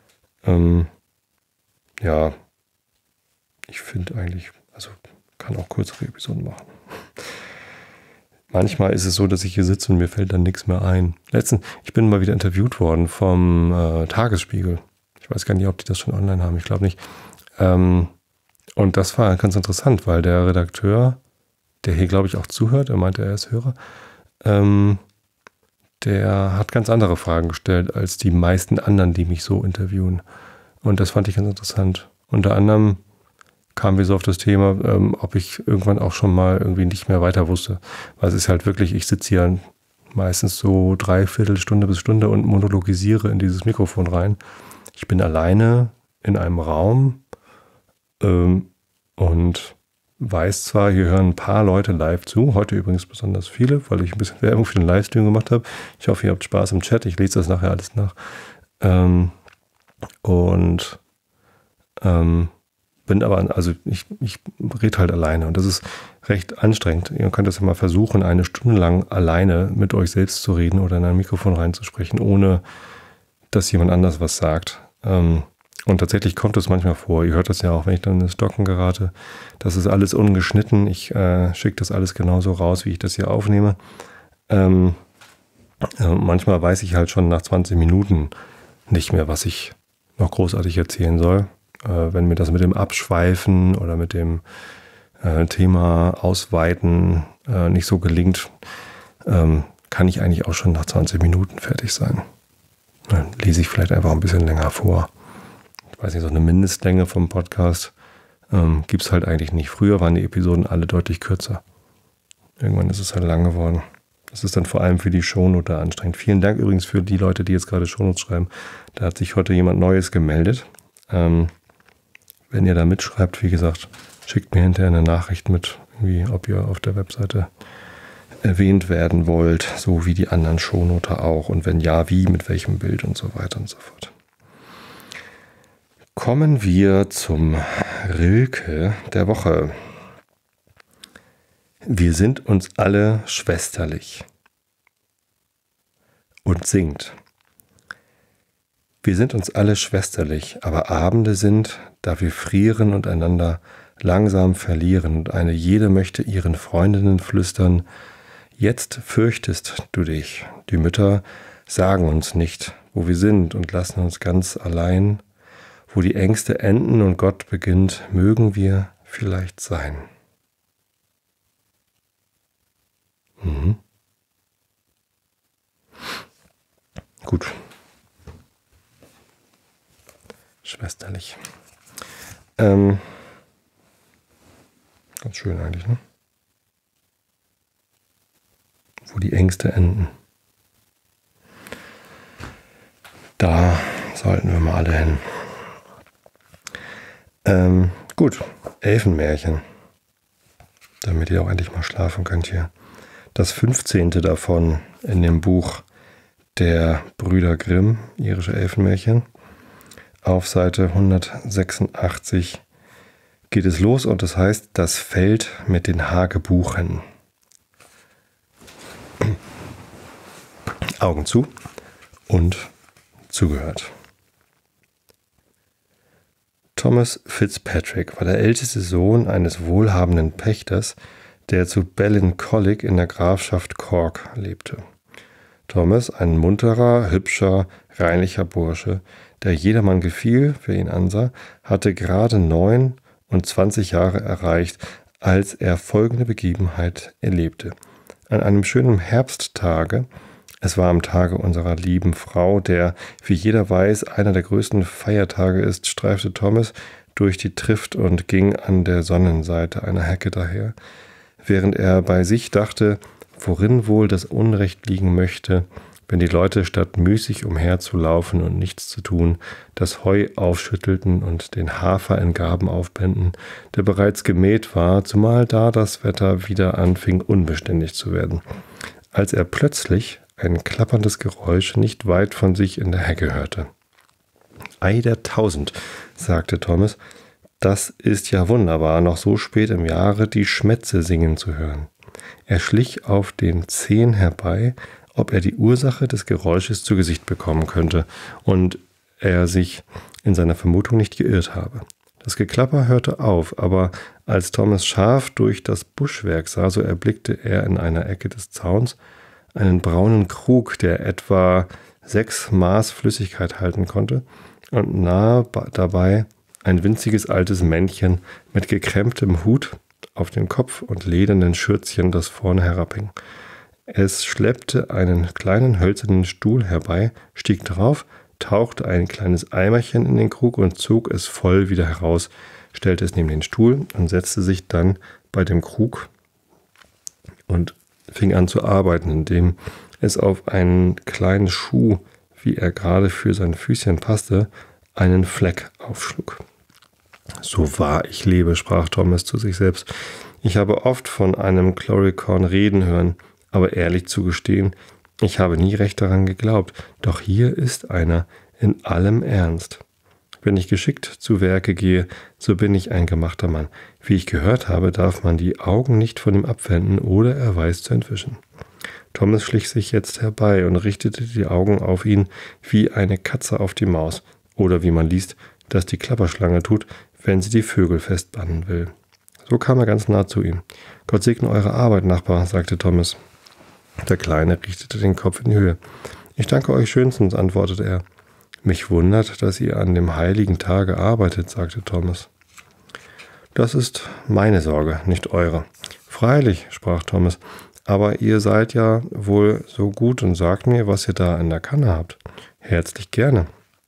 ja, ich finde eigentlich, also kann auch kürzere Episoden machen. Manchmal ist es so, dass ich hier sitze und mir fällt dann nichts mehr ein. Ich bin mal wieder interviewt worden vom Tagesspiegel. Ich weiß gar nicht, ob die das schon online haben. Ich glaube nicht. Und das war ganz interessant, weil der Redakteur, der hier, glaube ich, auch zuhört, er meinte, er ist Hörer, der hat ganz andere Fragen gestellt als die meisten anderen, die mich so interviewen. Und das fand ich ganz interessant. Unter anderem kamen wir so auf das Thema, ob ich irgendwann auch schon mal irgendwie nicht mehr weiter wusste. Weil es ist halt wirklich, ich sitze hier meistens so 3/4 Stunde bis Stunde und monologisiere in dieses Mikrofon rein. Ich bin alleine in einem Raum und weiß zwar, hier hören ein paar Leute live zu, heute übrigens besonders viele, weil ich ein bisschen Werbung für den Livestream gemacht habe. Ich hoffe, ihr habt Spaß im Chat, ich lese das nachher alles nach. Bin aber, also ich rede halt alleine und das ist recht anstrengend. Ihr könnt das ja mal versuchen, 1 Stunde lang alleine mit euch selbst zu reden oder in ein Mikrofon reinzusprechen, ohne dass jemand anders was sagt. Und tatsächlich kommt es manchmal vor, ihr hört das ja auch, wenn ich dann ins Stocken gerate, das ist alles ungeschnitten, ich schicke das alles genauso raus, wie ich das hier aufnehme. Manchmal weiß ich halt schon nach 20 Minuten nicht mehr, was ich noch großartig erzählen soll. Wenn mir das mit dem Abschweifen oder mit dem Thema Ausweiten nicht so gelingt, kann ich eigentlich auch schon nach 20 Minuten fertig sein. Dann lese ich vielleicht einfach ein bisschen länger vor. Ich weiß nicht, so eine Mindestlänge vom Podcast gibt es halt eigentlich nicht. Früher waren die Episoden alle deutlich kürzer. Irgendwann ist es halt lang geworden. Das ist dann vor allem für die Shownote anstrengend. Vielen Dank übrigens für die Leute, die jetzt gerade Shownotes schreiben. Da hat sich heute jemand Neues gemeldet. Wenn ihr da mitschreibt, wie gesagt, schickt mir hinterher eine Nachricht mit, irgendwie, ob ihr auf der Webseite erwähnt werden wollt, so wie die anderen Shownoter auch. Und wenn ja, wie, mit welchem Bild und so weiter und so fort. Kommen wir zum Rilke der Woche. Wir sind uns alle schwesterlich. Und singt. Wir sind uns alle schwesterlich, aber Abende sind, da wir frieren und einander langsam verlieren, und eine jede möchte ihren Freundinnen flüstern: Jetzt fürchtest du dich. Die Mütter sagen uns nicht, wo wir sind, und lassen uns ganz allein. Wo die Ängste enden und Gott beginnt, mögen wir vielleicht sein. Gut. Schwesterlich. Ganz schön eigentlich, ne? Wo die Ängste enden Da sollten wir mal alle hin. Gut, Elfenmärchen. Damit ihr auch endlich mal schlafen könnt hier. Das 15. davon in dem Buch der Brüder Grimm, irische Elfenmärchen. Auf Seite 186 geht es los und es heißt Das Feld mit den Hagebuchen. Augen zu und zugehört. Thomas Fitzpatrick war der älteste Sohn eines wohlhabenden Pächters, der zu Ballincollig in der Grafschaft Cork lebte. Thomas, ein munterer, hübscher, reinlicher Bursche, der jedermann gefiel, wer ihn ansah, hatte gerade 29 Jahre erreicht, als er folgende Begebenheit erlebte. An einem schönen Herbsttage, es war am Tage unserer lieben Frau, der, wie jeder weiß, einer der größten Feiertage ist, streifte Thomas durch die Trift und ging an der Sonnenseite einer Hecke daher. Während er bei sich dachte, worin wohl das Unrecht liegen möchte, wenn die Leute statt müßig umherzulaufen und nichts zu tun, das Heu aufschüttelten und den Hafer in Garben aufbänden, der bereits gemäht war, zumal da das Wetter wieder anfing, unbeständig zu werden, als er plötzlich ein klapperndes Geräusch nicht weit von sich in der Hecke hörte. »Ei der Tausend«, sagte Thomas, »das ist ja wunderbar, noch so spät im Jahre die Schmätze singen zu hören.« Er schlich auf den Zehen herbei, ob er die Ursache des Geräusches zu Gesicht bekommen könnte und er sich in seiner Vermutung nicht geirrt habe. Das Geklapper hörte auf, aber als Thomas scharf durch das Buschwerk sah, so erblickte er in einer Ecke des Zauns einen braunen Krug, der etwa 6 Maß Flüssigkeit halten konnte, und nahe dabei ein winziges altes Männchen mit gekremptem Hut auf den Kopf und ledernen Schürzchen, das vorne herabhing. Es schleppte einen kleinen hölzernen Stuhl herbei, stieg darauf, tauchte ein kleines Eimerchen in den Krug und zog es voll wieder heraus, stellte es neben den Stuhl und setzte sich dann bei dem Krug und fing an zu arbeiten, indem es auf einen kleinen Schuh, wie er gerade für sein Füßchen passte, einen Fleck aufschlug. »So wahr ich lebe«, sprach Thomas zu sich selbst. »Ich habe oft von einem Chloricorn reden hören, aber ehrlich zu gestehen, ich habe nie recht daran geglaubt. Doch hier ist einer in allem Ernst. Wenn ich geschickt zu Werke gehe, so bin ich ein gemachter Mann. Wie ich gehört habe, darf man die Augen nicht von ihm abwenden oder er weiß zu entwischen.« Thomas schlich sich jetzt herbei und richtete die Augen auf ihn wie eine Katze auf die Maus oder wie man liest, dass die Klapperschlange tut, wenn sie die Vögel festbannen will. So kam er ganz nah zu ihm. »Gott segne eure Arbeit, Nachbar«, sagte Thomas. Der Kleine richtete den Kopf in die Höhe. »Ich danke euch schönstens«, antwortete er. »Mich wundert, dass ihr an dem heiligen Tage arbeitet«, sagte Thomas. »Das ist meine Sorge, nicht eure.« »Freilich«, sprach Thomas, »aber ihr seid ja wohl so gut und sagt mir, was ihr da in der Kanne habt.« »Herzlich gerne«,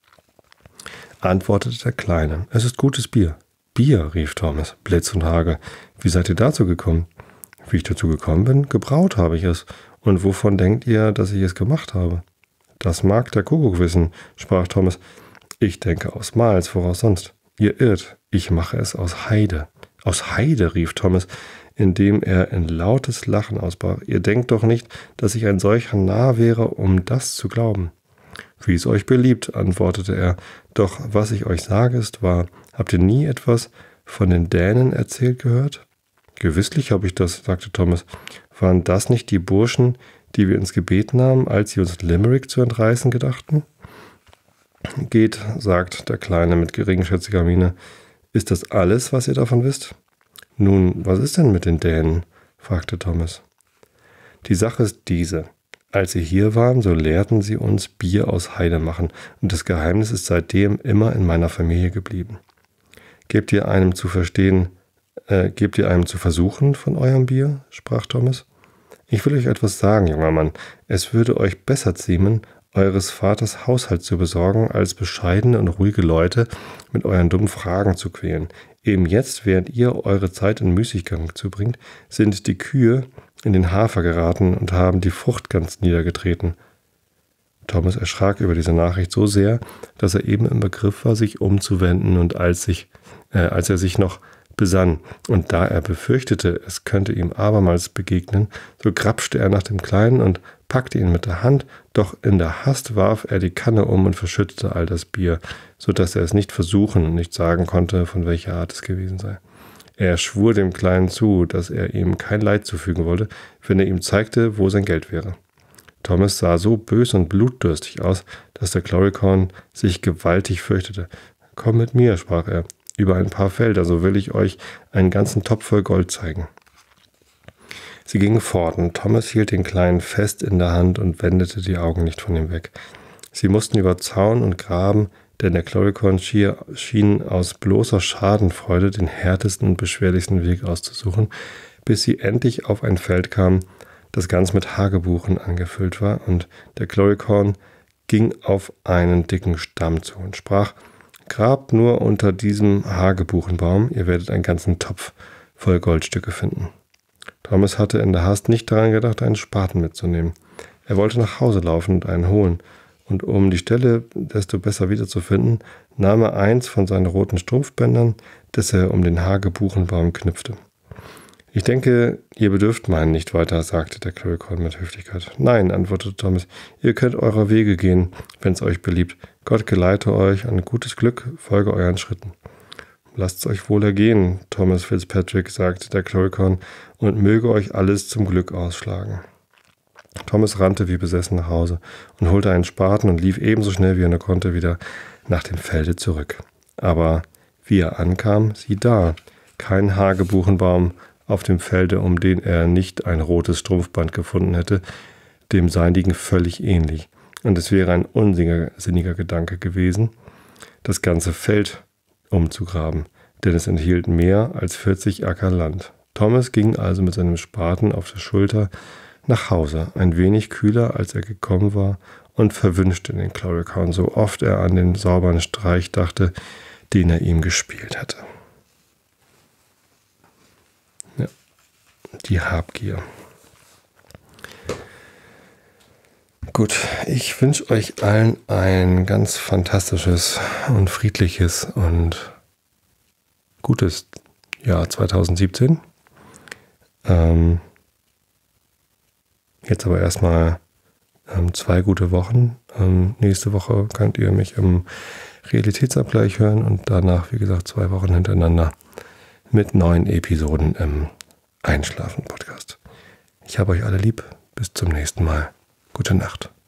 antwortete der Kleine. »Es ist gutes Bier.« »Bier«, rief Thomas, Blitz und Hagel. »Wie seid ihr dazu gekommen?« »Wie ich dazu gekommen bin? Gebraut habe ich es. Und wovon denkt ihr, dass ich es gemacht habe?« »Das mag der Kuckuck wissen«, sprach Thomas. »Ich denke aus Malz, woraus sonst?« »Ihr irrt, ich mache es aus Heide.« »Aus Heide«, rief Thomas, indem er in lautes Lachen ausbrach. »Ihr denkt doch nicht, dass ich ein solcher Narr wäre, um das zu glauben.« »Wie es euch beliebt«, antwortete er. »Doch was ich euch sage, ist wahr. Habt ihr nie etwas von den Dänen erzählt gehört?« »Gewisslich habe ich das«, sagte Thomas. »Waren das nicht die Burschen, die wir ins Gebet nahmen, als sie uns Limerick zu entreißen gedachten?« »Geht«, sagt der Kleine mit geringschätziger Miene. »Ist das alles, was ihr davon wisst?« »Nun, was ist denn mit den Dänen?«, fragte Thomas. »Die Sache ist diese. Als sie hier waren, so lehrten sie uns Bier aus Heide machen, und das Geheimnis ist seitdem immer in meiner Familie geblieben. Gebt ihr einem zu versuchen von eurem Bier?«, sprach Thomas. »Ich will euch etwas sagen, junger Mann. Es würde euch besser ziemen, eures Vaters Haushalt zu besorgen, als bescheidene und ruhige Leute mit euren dummen Fragen zu quälen. Eben jetzt, während ihr eure Zeit in Müßiggang zubringt, sind die Kühe in den Hafer geraten und haben die Frucht ganz niedergetreten. Thomas erschrak über diese Nachricht so sehr, dass er eben im Begriff war, sich umzuwenden, und als er sich noch besann und da er befürchtete, es könnte ihm abermals begegnen, so grapschte er nach dem Kleinen und packte ihn mit der Hand, doch in der Hast warf er die Kanne um und verschüttete all das Bier, so dass er es nicht versuchen und nicht sagen konnte, von welcher Art es gewesen sei. Er schwur dem Kleinen zu, dass er ihm kein Leid zufügen wollte, wenn er ihm zeigte, wo sein Geld wäre. Thomas sah so bös und blutdürstig aus, dass der Cluricaun sich gewaltig fürchtete. »Komm mit mir«, sprach er, »über ein paar Felder, so will ich euch einen ganzen Topf voll Gold zeigen.« Sie gingen fort, und Thomas hielt den Kleinen fest in der Hand und wendete die Augen nicht von ihm weg. Sie mussten über Zaun und Graben, denn der Cluricaun schien aus bloßer Schadenfreude den härtesten und beschwerlichsten Weg auszusuchen, bis sie endlich auf ein Feld kamen, das ganz mit Hagebuchen angefüllt war, und der Cluricaun ging auf einen dicken Stamm zu und sprach: »Grabt nur unter diesem Hagebuchenbaum, ihr werdet einen ganzen Topf voll Goldstücke finden.« Thomas hatte in der Hast nicht daran gedacht, einen Spaten mitzunehmen. Er wollte nach Hause laufen und einen holen, und um die Stelle desto besser wiederzufinden, nahm er eins von seinen roten Strumpfbändern, das er um den Hagebuchenbaum knüpfte. »Ich denke, ihr bedürft meinen nicht weiter«, sagte der Cluricaun mit Höflichkeit. »Nein«, antwortete Thomas, »ihr könnt eurer Wege gehen, wenn es euch beliebt. Gott geleite euch an gutes Glück, folge euren Schritten.« »Lasst es euch wohl ergehen, Thomas Fitzpatrick«, sagte der Cluricaun, »und möge euch alles zum Glück ausschlagen.« Thomas rannte wie besessen nach Hause und holte einen Spaten und lief ebenso schnell, wie er nur konnte, wieder nach dem Felde zurück. Aber wie er ankam, sieh da, kein Hagebuchenbaum auf dem Felde, um den er nicht ein rotes Strumpfband gefunden hätte, dem seinigen völlig ähnlich. Und es wäre ein unsinniger Gedanke gewesen, das ganze Feld umzugraben, denn es enthielt mehr als 40 Acker Land. Thomas ging also mit seinem Spaten auf der Schulter nach Hause, ein wenig kühler, als er gekommen war, und verwünschte den Cluricaun, so oft er an den sauberen Streich dachte, den er ihm gespielt hatte. Ja, die Habgier. Gut, ich wünsche euch allen ein ganz fantastisches und friedliches und gutes Jahr 2017. Jetzt aber erstmal 2 gute Wochen. Nächste Woche könnt ihr mich im Realitätsabgleich hören und danach, wie gesagt, 2 Wochen hintereinander mit neuen Episoden im Einschlafen-Podcast. Ich habe euch alle lieb. Bis zum nächsten Mal. Gute Nacht.